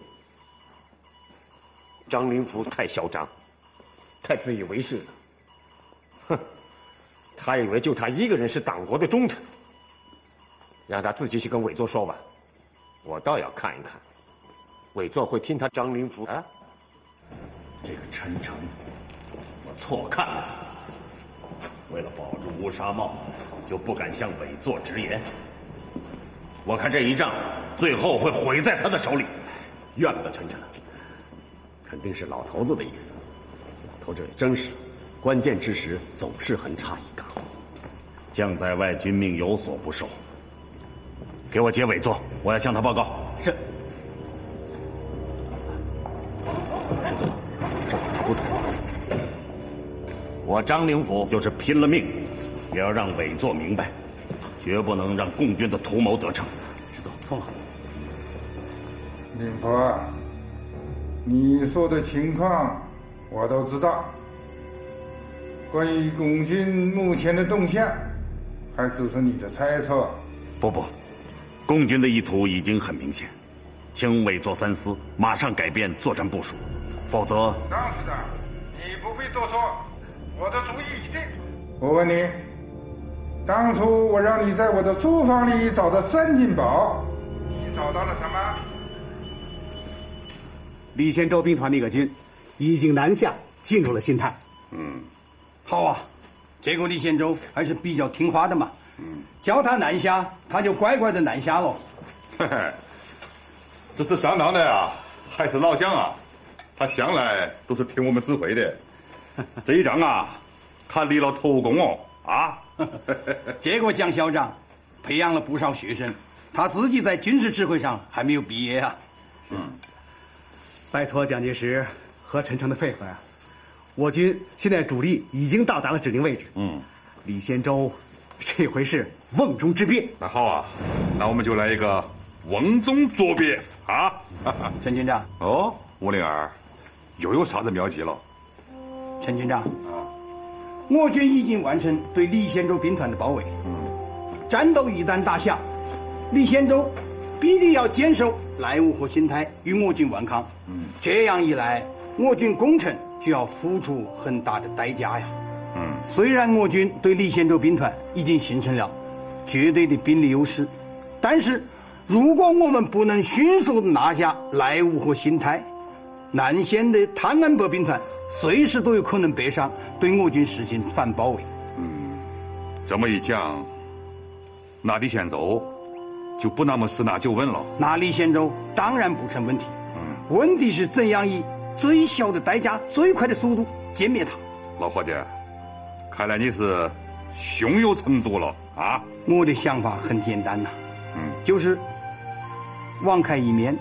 张灵甫太嚣张，太自以为是了。哼，他以为就他一个人是党国的忠臣，让他自己去跟委座说吧。我倒要看一看，委座会听他张灵甫啊？ 这个陈诚，我错看了他。为了保住乌纱帽，就不敢向委座直言。我看这一仗最后会毁在他的手里。 怨不得陈诚，肯定是老头子的意思。老头子也真是，关键之时总是横插一杠。 将在外，君命有所不受。给我接委座，我要向他报告。 是。师座，这可不妥。 我张灵甫就是拼了命，也要让委座明白，绝不能让共军的图谋得逞。 师座，痛了。 灵甫，你说的情况我都知道。关于共军目前的动向，还只是你的猜测。 不，共军的意图已经很明显，请委座三思，马上改变作战部署，否则。 张师长，你不会做错，我的主意已定。我问你，当初我让你在我的书房里找的三进宝，你找到了什么？ 李先洲兵团那个军已经南下，进入了新泰。 好啊，这个李先洲还是比较听话的嘛。叫他南下，他就乖乖的南下喽。 嘿嘿，这是上党的呀，还是老将啊？他向来都是听我们指挥的。这一仗啊，他立了头功哦啊！ 这个蒋校长培养了不少学生，他自己在军事指挥上还没有毕业啊。 拜托蒋介石和陈诚的配合呀！我军现在主力已经到达了指定位置。李先洲这回是瓮中之鳖。 那好啊，那我们就来一个瓮中捉鳖啊！ 陈军长。 哦，吴灵儿，又有啥子妙计了？ 陈军长，我军已经完成对李先洲兵团的包围。战斗一旦打响，李先洲必定要坚守莱芜和新泰与我军顽抗。这样一来，我军攻城就要付出很大的代价呀。虽然我军对李先洲兵团已经形成了绝对的兵力优势，但是如果我们不能迅速拿下莱芜和新泰，南线的谭安伯兵团随时都有可能北上，对我军实行反包围。 这么一讲，那李先洲就不那么十拿九稳了。 那李先洲当然不成问题。问题是怎样以最小的代价、最快的速度歼灭他。 老伙计，看来你是胸有成竹了啊！ 我的想法很简单呐，就是网开一面，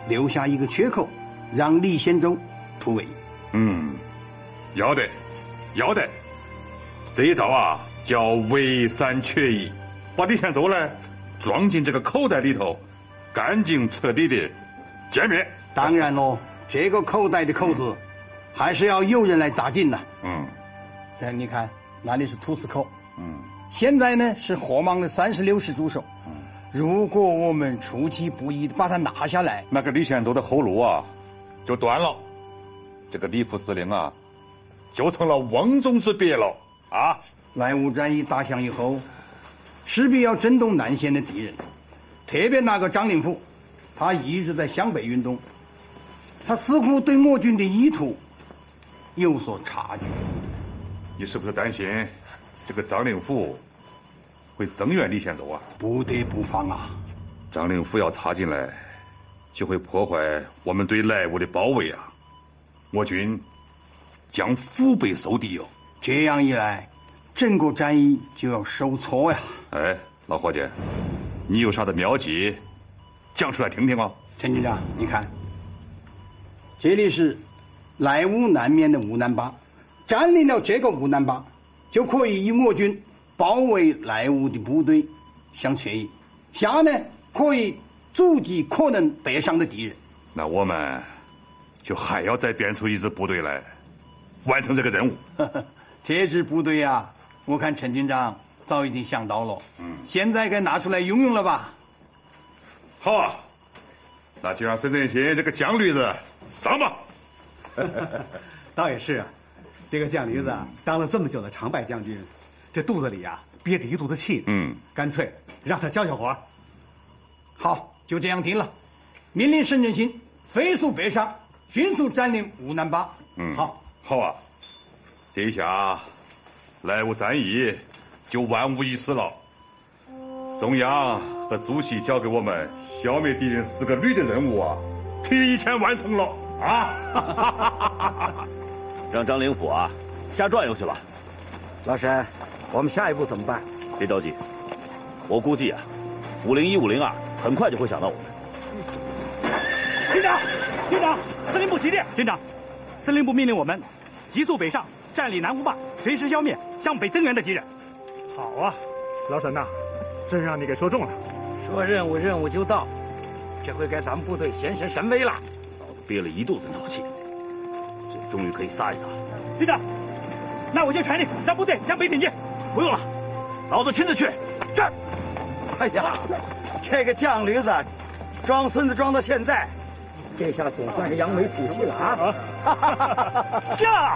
留下一个缺口，让李先洲突围。 要得，要得。这一招啊，叫围山缺一，把李先洲呢装进这个口袋里头，干净彻底的歼灭。 当然喽，这个口袋的口子还是要有人来扎紧的。你看，那里是兔子口。现在呢是河莽的36师驻守。如果我们出其不意的把它拿下来， 那个李先洲的后路啊就断了，这个李副司令啊就成了瓮中之鳖了啊！ 莱芜战役打响以后，势必要震动南线的敌人，特别那个张灵甫，他一直在向北运动，他似乎对我军的意图有所察觉。 你是不是担心这个张灵甫会增援李先洲啊？ 不得不防啊！ 张灵甫要插进来，就会破坏我们对莱芜的包围啊！我军将腹背受敌哦。 这样一来，整个战役就要受挫呀！ 哎，老伙计，你有啥的妙计，讲出来听听啊！ 陈军长，你看，这里是莱芜南面的乌南坝，占领了这个乌南坝，就可以以我军包围莱芜的部队向前移，下面可以阻击可能北上的敌人。 那我们就还要再编出一支部队来完成这个任务。 这支部队啊，我看陈军长早已经想到了，现在该拿出来用用了吧？ 好啊，那就让沈振兴这个犟驴子上吧。 倒也是啊，这个犟驴子啊，当了这么久的常败将军，这肚子里啊憋着一肚子气。干脆让他消消火。 好，就这样定了。命令沈振兴飞速北上，迅速占领乌南坝。 好啊，这一下莱芜战役就万无一失了。中央和主席交给我们消灭敌人4个旅的任务啊，提前完成了啊！ 让张灵甫啊瞎转悠去吧。 老沈，我们下一步怎么办？ 别着急，我估计啊，501、502很快就会想到我们。 军长，司令部急电！军长，司令部命令我们急速北上，占领南湖坝，随时消灭向北增援的敌人。 好啊，老沈呐，真让你给说中了。 说任务就到，这回该咱们部队显显神威了。 老子憋了一肚子尿气，这次终于可以撒一撒。 军长，那我就全力让部队向北挺进。 不用了，老子亲自去。 这，哎呀，这个犟驴子装孙子装到现在，这下总算是扬眉吐气了啊！ 驾！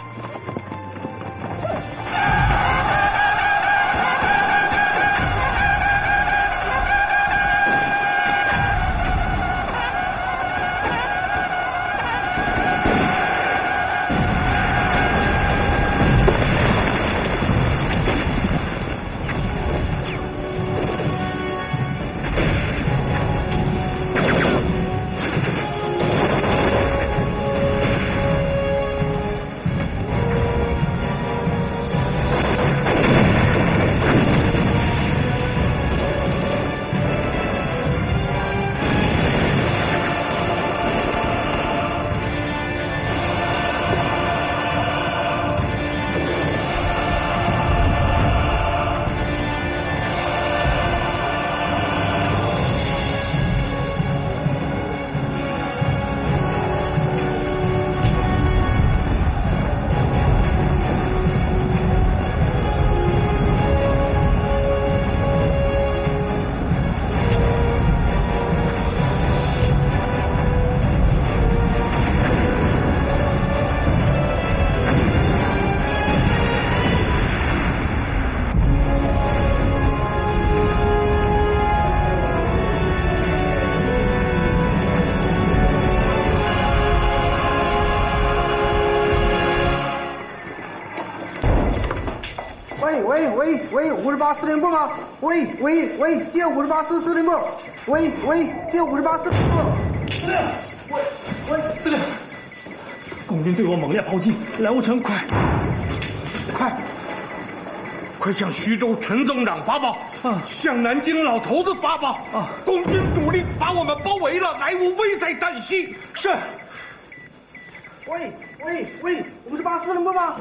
喂，58司令部吗？喂，接58司令部。喂，接58司令部。 司令，司令，共军对我猛烈炮击，莱芜城快快向徐州陈总长发报，向南京老头子发报，共军主力把我们包围了，来无危在旦夕。 是。 喂，58司令部吗？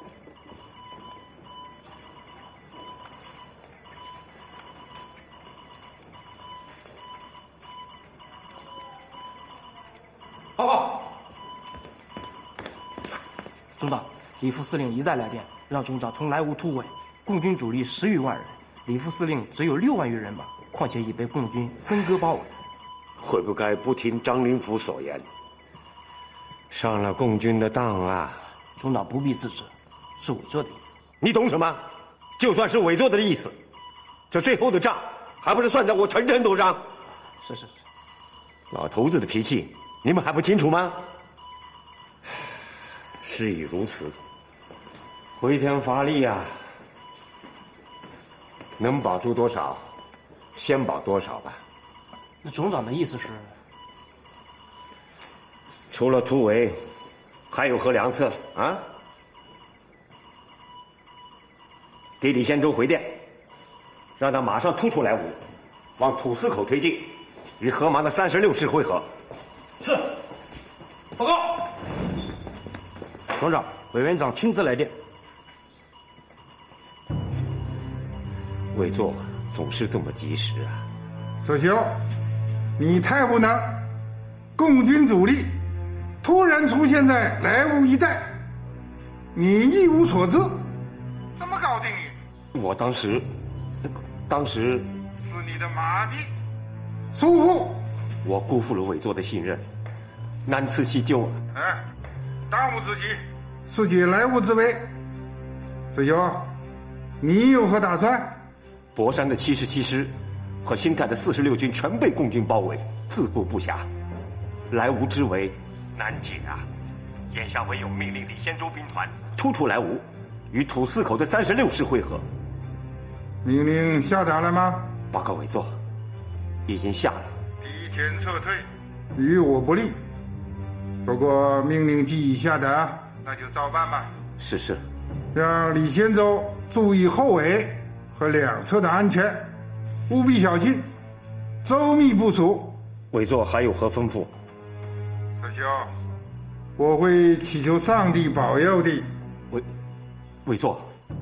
报告，中长，李副司令一再来电，让中长从莱芜突围。共军主力10余万人，李副司令只有6万余人马，况且已被共军分割包围。 会不该不听张灵甫所言，上了共军的当啊？ 中长不必自责，是伪作的意思。 你懂什么？就算是伪作的意思，这最后的账还不是算在我陈诚头上？ 是。 老头子的脾气，你们还不清楚吗？事已如此，回天乏力啊！能保住多少，先保多少吧。 那总长的意思是， 除了突围，还有何良策啊？给李先洲回电，让他马上突出莱芜，往土司口推进，与河马的36师会合。 是。报告。 总长，委员长亲自来电。 委座总是这么及时啊！ sở修，你太无能！共军主力突然出现在莱芜一带，你一无所知，怎么搞定你？ 我当时是你的马屁，疏忽。 我辜负了委座的信任，难辞其咎啊！ 当务之急是解莱芜之围。sở修，你有何打算？ 博山的77师和新泰的46军全被共军包围，自顾不暇，莱芜之围难解啊！眼下唯有命令李先洲兵团突出莱芜，与土司口的36师会合。 命令下达了吗？ 报告委座，已经下了。 提前撤退，与我不利。不过命令既已下达，那就照办吧。 是。 让李先洲注意后围和两侧的安全，务必小心，周密部署。 委座还有何吩咐？ sở修，我会祈求上帝保佑的。 委座。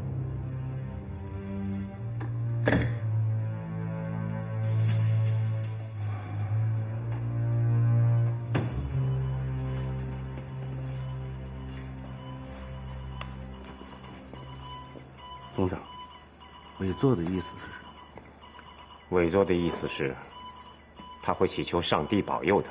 总长，委座的意思是什么？ 委座的意思是，他会祈求上帝保佑的。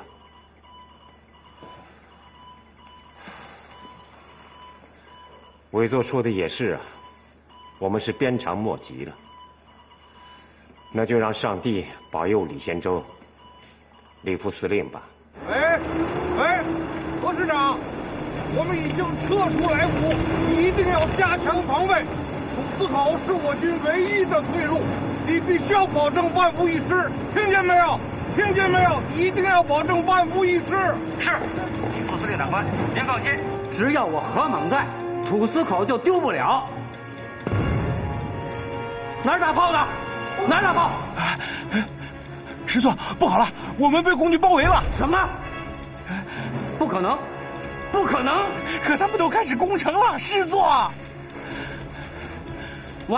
委座说的也是啊，我们是鞭长莫及了，那就让上帝保佑李先洲、李副司令吧。 喂，何师长，我们已经撤出莱芜，你一定要加强防卫。土司口是我军唯一的退路，你必须要保证万无一失，听见没有？听见没有？一定要保证万无一失。 是，李副司令长官，您放心，只要我何猛在，土司口就丢不了。哪儿打炮的？哪儿打炮？ 师座，不好了，我们被共军包围了！ 什么？不可能，不可能！ 可他们都开始攻城了，师座。 喂，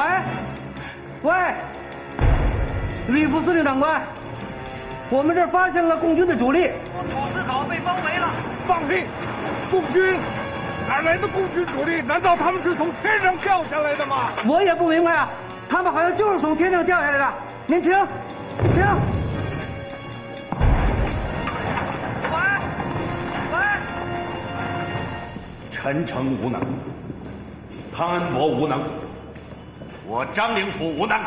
李副司令长官，我们这儿发现了共军的主力，土司口被包围了。 放屁！共军？哪来的共军主力？难道他们是从天上掉下来的吗？ 我也不明白啊，他们好像就是从天上掉下来的。您停！ 陈诚无能，汤恩伯无能，我张灵甫无能。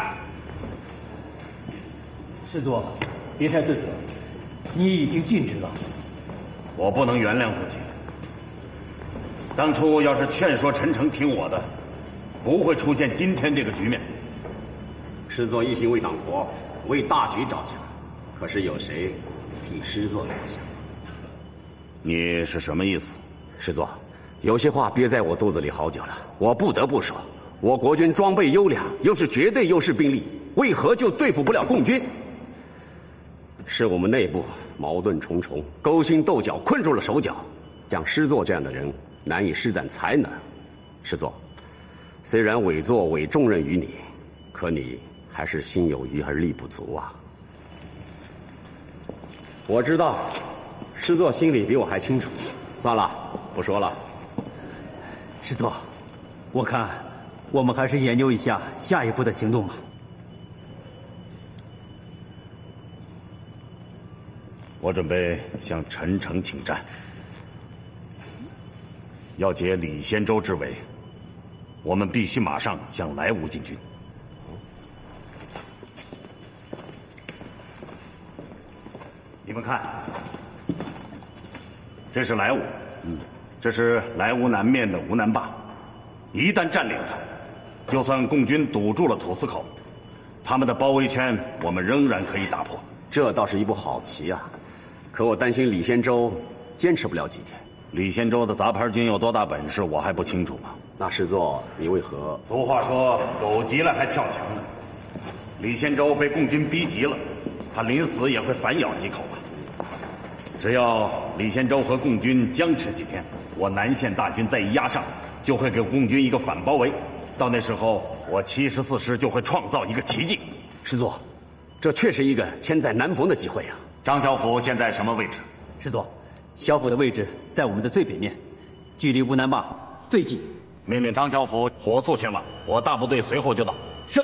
师座，别太自责，你已经尽职了。 我不能原谅自己。当初要是劝说陈诚听我的，不会出现今天这个局面。 师座一心为党国、为大局着想，可是有谁替师座着想？ 你是什么意思？ 师座，有些话憋在我肚子里好久了，我不得不说。 我国军装备优良，又是绝对优势兵力，为何就对付不了共军？是我们内部矛盾重重，勾心斗角困住了手脚，像师座这样的人难以施展才能。师座，虽然委座委重任于你，可你还是心有余而力不足啊。我知道，师座心里比我还清楚。算了，不说了。 师座，我看我们还是研究一下下一步的行动吧。 我准备向陈诚请战，要解李仙洲之围，我们必须马上向莱芜进军。你们看，这是莱芜，这是莱芜南面的吴南坝。一旦占领它，就算共军堵住了土司口，他们的包围圈我们仍然可以打破。 这倒是一步好棋啊！可我担心李仙洲坚持不了几天。 李仙洲的杂牌军有多大本事，我还不清楚吗？ 那师座，你为何？ 俗话说，狗急了还跳墙呢。李仙洲被共军逼急了，他临死也会反咬几口吧。只要李仙洲和共军僵持几天，我南线大军再一压上，就会给共军一个反包围。到那时候，我74师就会创造一个奇迹。 师座，这确是一个千载难逢的机会啊！ 张小甫现在什么位置？ 师座，小甫的位置在我们的最北面，距离吴南坝最近。 命令张小甫火速前往，我大部队随后就到。 是。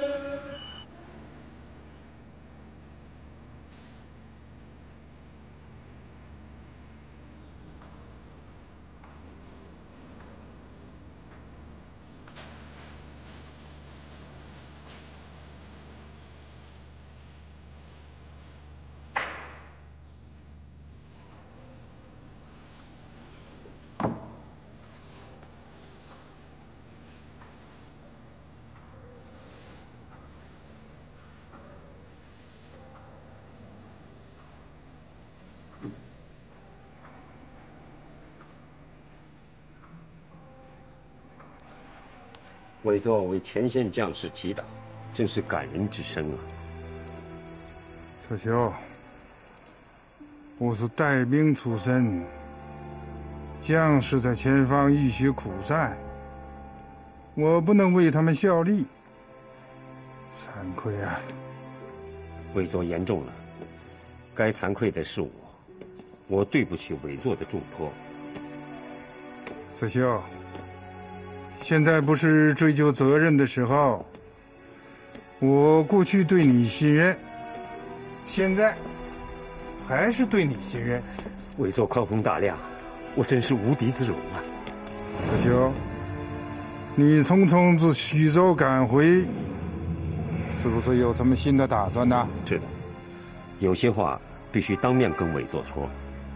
委座为前线将士祈祷，真是感人之声啊！ 策修，我是带兵出身，将士在前方浴血苦赛，我不能为他们效力，惭愧啊！ 委座言重了，该惭愧的是我对不起委座的重托。 策修，现在不是追究责任的时候。我过去对你信任，现在还是对你信任。 委座宽宏大量，我真是无地自容啊！ 策修，你匆匆自徐州赶回，是不是有什么新的打算呢？ 是的，有些话必须当面跟委座说。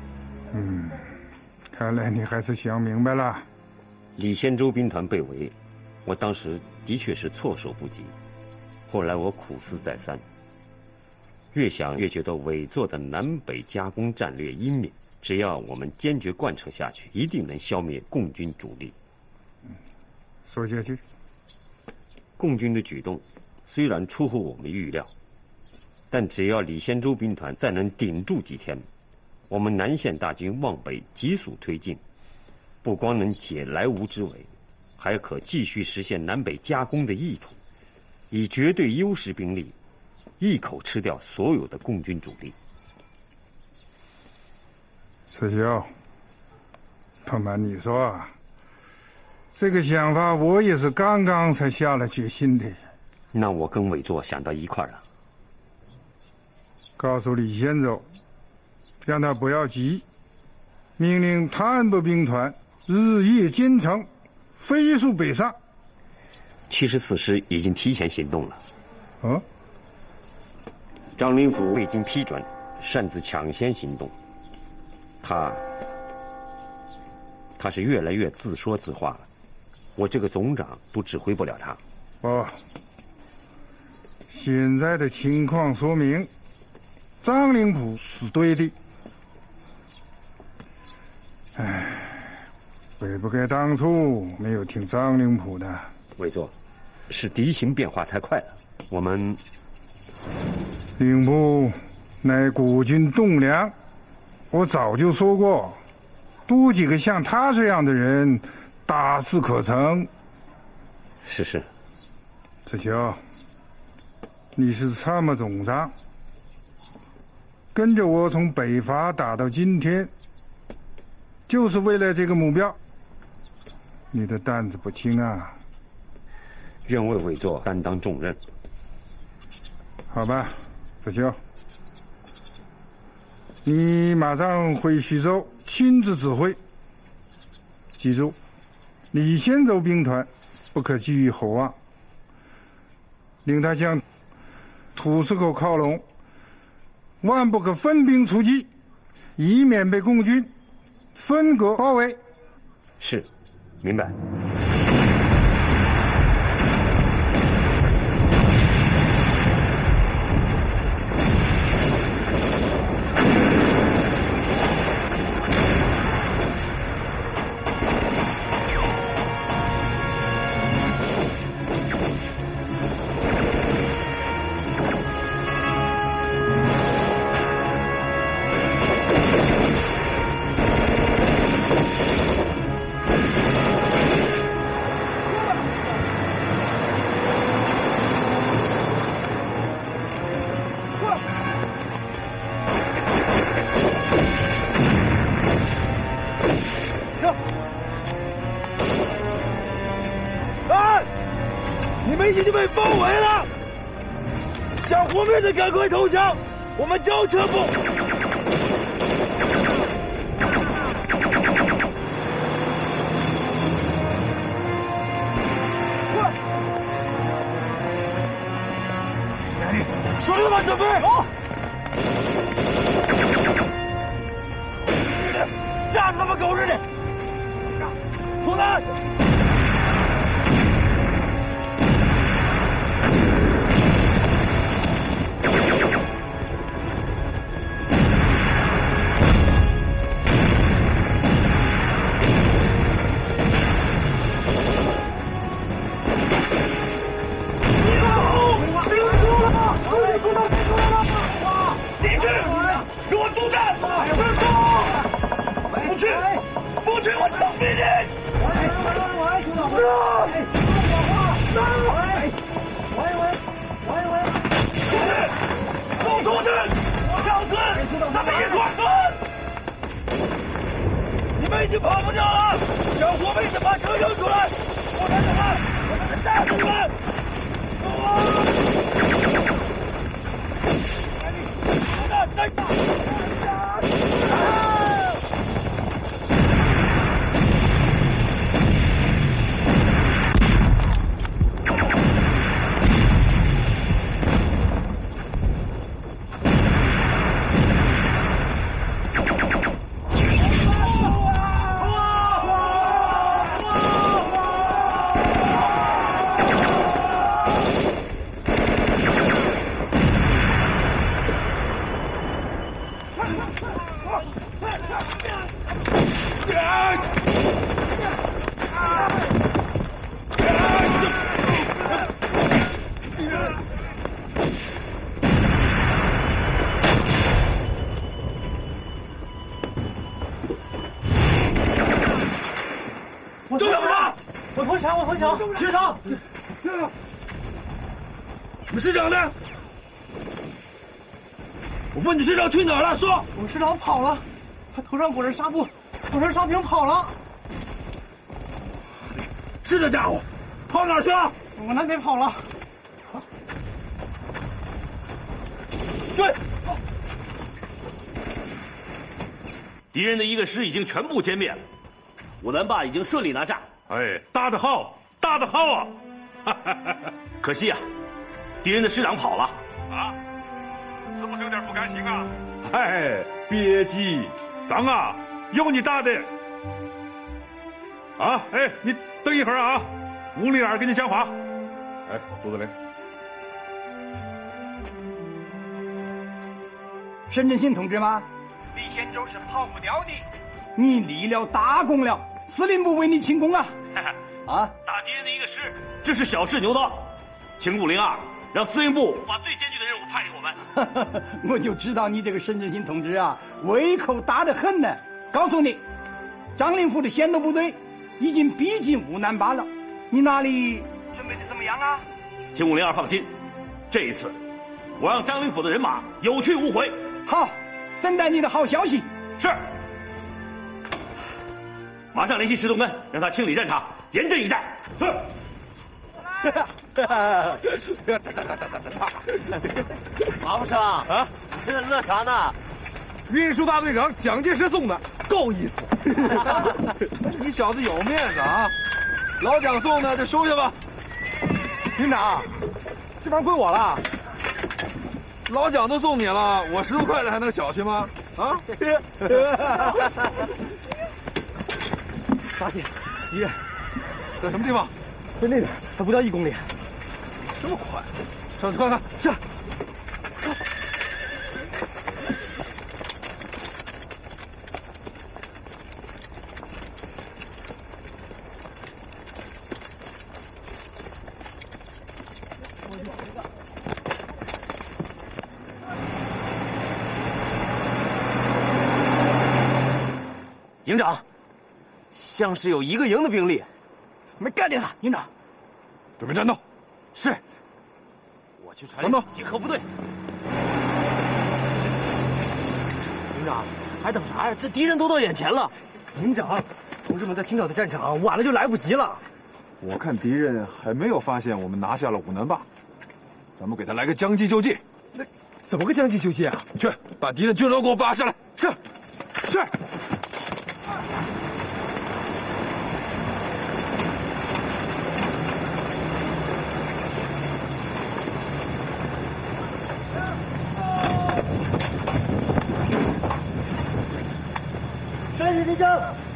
看来你还是想明白了。 李仙洲兵团被围，我当时的确是措手不及。后来我苦思再三，越想越觉得委座的南北夹攻战略英明，只要我们坚决贯彻下去，一定能消灭共军主力。 说下去。 共军的举动虽然出乎我们预料，但只要李仙洲兵团再能顶住几天，我们南线大军往北急速推进，不光能解莱芜之围，还可继续实现南北夹攻的意图，以绝对优势兵力一口吃掉所有的共军主力。 策修，不瞒你说，这个想法我也是刚刚才下了决心的。 那我跟委座想到一块了。 告诉李先洲，让他不要急，命令谭部兵团日夜兼程，飞速北上。 74师已经提前行动了。张灵甫未经批准，擅自抢先行动。他是越来越自说自话了，我这个总长都指挥不了他。 现在的情况说明，张灵甫是对的。该不该当初没有听张灵甫的？ 委座， 是敌情变化太快了，我们令部乃国军栋梁，我早就说过，多几个像他这样的人，大事可成。 是。 子秋，你是参谋总长，跟着我从北伐打到今天，就是为了这个目标。你的担子不轻啊！ 愿为委座担当重任。 好吧，子秋，你马上回徐州亲自指挥。记住，李先洲兵团不可寄予厚望，令他向土司口靠拢，万不可分兵出击，以免被共军分割包围。 是，明白。 已经被包围了，想活命的赶快投降，我们交撤步。兄弟们，准备！走！架死他们狗日的！出来！ 学长，你们师长呢？我问你师长去哪儿了？说。 我们师长跑了，他头上裹着纱布，头上烧瓶跑了。 是这家伙，跑哪儿去了？ 往南北跑了。 追！ 敌人的一个师已经全部歼灭了，武南坝已经顺利拿下。 哎，大的好，大的好啊！ 可惜啊，敌人的师长跑了。 啊？是不是有点不甘心啊？哎，别急，咱啊有你大的。啊，哎，你等一会儿啊，屋里人跟你讲话。哎，副司令。 沈振兴同志吗？ 李先洲是跑不掉的。 你立了大功了，司令部为你庆功啊！ 啊，大打敌人的一个师，这是小试牛刀，请502让司令部把最艰巨的任务派给我们。 我就知道你这个沈振兴同志啊，胃口大得很呢。告诉你，张灵甫的先头部队已经逼近乌南坝了，你那里准备的怎么样啊？ 请502放心，这一次我让张灵甫的人马有去无回。 好，等待你的好消息。 是。马上联系石东根，让他清理战场，严阵以待。是。 马副长啊，你这乐啥呢？ 运输大队长蒋介石送的，够意思。你小子有面子啊！老蒋送的就收下吧。营长，这玩意归我了。老蒋都送你了，我10多块的还能小气吗？啊！ 发现敌人在什么地方？ 在那边，还不到1公里。 这么快？上去看看。 是。 营长，像是有1个营的兵力， 没概念了。营长， 准备战斗。 是。我去传令集合部队。营长，还等啥呀？这敌人都到眼前了。 营长，同志们在青岛的战场，晚了就来不及了。 我看敌人还没有发现我们拿下了武南坝，咱们给他来个将计就计。 那怎么个将计就计啊？ 去，把敌人军楼给我拔下来。 是，是。 山西立正。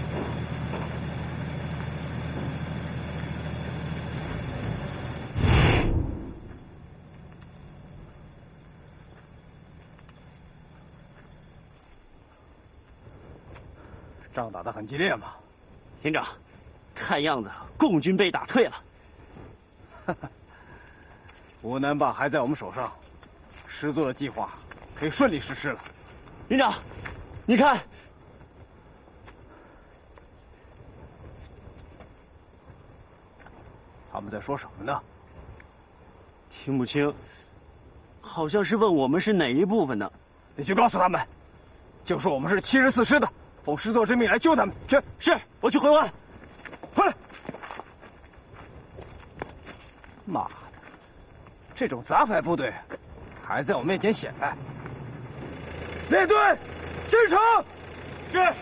仗打得很激烈嘛。 营长，看样子共军被打退了。 乌南坝还在我们手上，师座的计划可以顺利实施了。 营长，你看。 他们在说什么呢？ 听不清，好像是问我们是哪一部分的。 你去告诉他们，就说我们是74师的，奉师座之命来救他们。去， 是，我去回话。 回来！妈的，这种杂牌部队还在我面前显摆。列队，进城。是。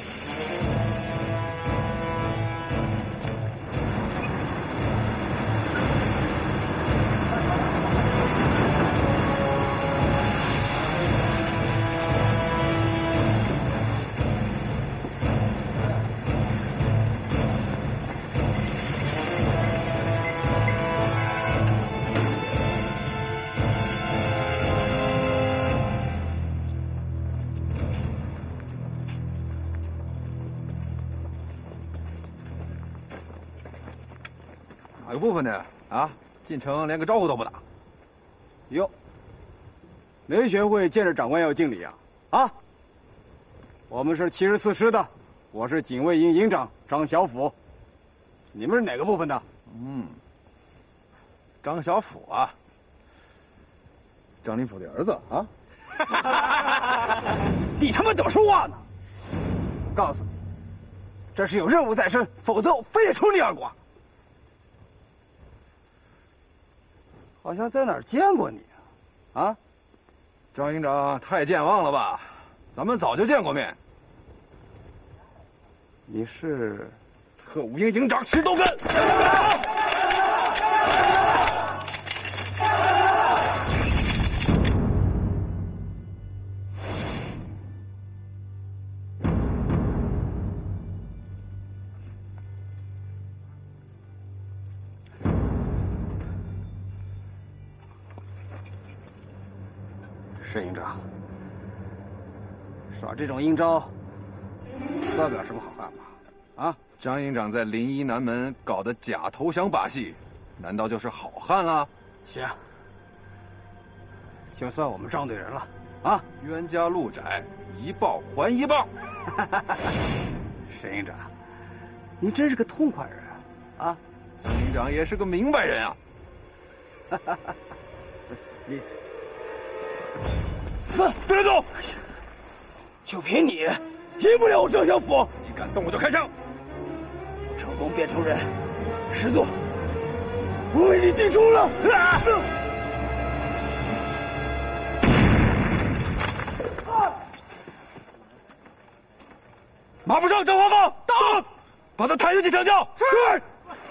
哪个部分的啊？进城连个招呼都不打。 哟，哪学会见着长官要敬礼啊？啊！我们是74师的，我是警卫营营长张小甫。你们是哪个部分的？ 张小甫啊，张灵甫的儿子啊。 你他妈怎么说话呢？告诉你，这是有任务在身，否则我非得抽你耳光。好像在哪儿见过你啊？ 张营长太健忘了吧？咱们早就见过面。 你是特务营营长石东根。 沈营长，耍这种阴招，代表什么好汉吗？啊， 张营长在临沂南门搞的假投降把戏，难道就是好汉了？ 行，就算我们仗对人了啊！ 冤家路窄，一报还一报。 沈营长，你真是个痛快人啊！ 张营长也是个明白人啊。 你， 别动！ 就凭你，进不了我张小府。 你敢动我就开枪！ 成功变成人，师座，我为你尽忠了。 马步上，张华芳，到，把他抬进去抢救。是。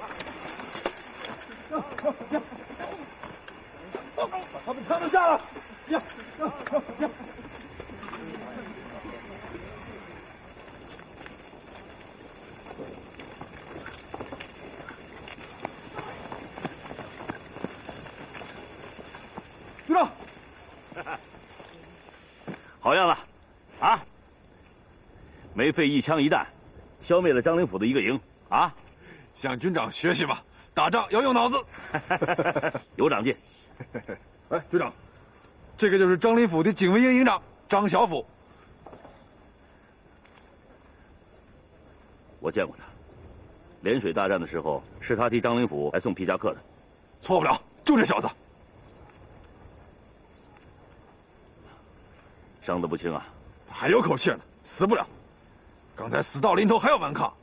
把他们枪都下了。呀！ 局长， 好样的，啊！没费一枪一弹，消灭了张灵甫的一个营啊！ 向军长学习吧，打仗要用脑子。 有长进。 哎，局长，这个就是张灵甫的警卫营营长张小甫。 我见过他，涟水大战的时候是他替张灵甫来送皮夹克的。 错不了，就这小子。 伤得不轻啊， 还有口气呢，死不了。刚才死到临头还要顽抗，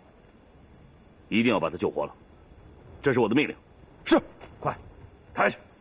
一定要把他救活了，这是我的命令。 是， 快，抬去。